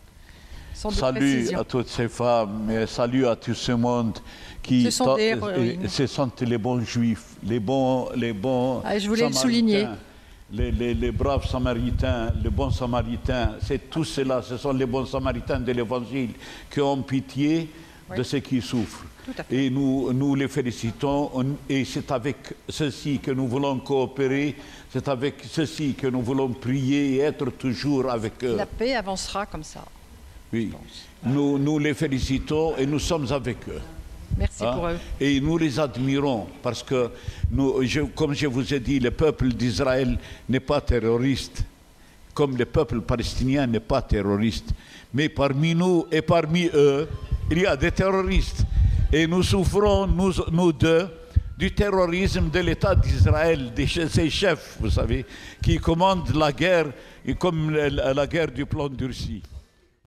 Salut à toutes ces femmes et salut à tout ce monde qui ce sont, des héroïnes. Ce sont les bons juifs, les bons, les bons ah, je voulais le souligner. Les, les, les braves samaritains, les bons samaritains, c'est tout cela, ce sont les bons samaritains de l'Évangile qui ont pitié oui. de ceux qui souffrent. Et nous, nous les félicitons et c'est avec ceci que nous voulons coopérer, c'est avec ceci que nous voulons prier et être toujours avec eux. La paix avancera comme ça. Oui, nous, nous les félicitons et nous sommes avec eux. Merci hein? pour eux. Et nous les admirons parce que, nous, je, comme je vous ai dit, le peuple d'Israël n'est pas terroriste, comme le peuple palestinien n'est pas terroriste. Mais parmi nous et parmi eux, il y a des terroristes. Et nous souffrons, nous, nous deux, du terrorisme de l'État d'Israël, de ses chefs, vous savez, qui commandent la guerre, comme la, la guerre du plan d'Ursie.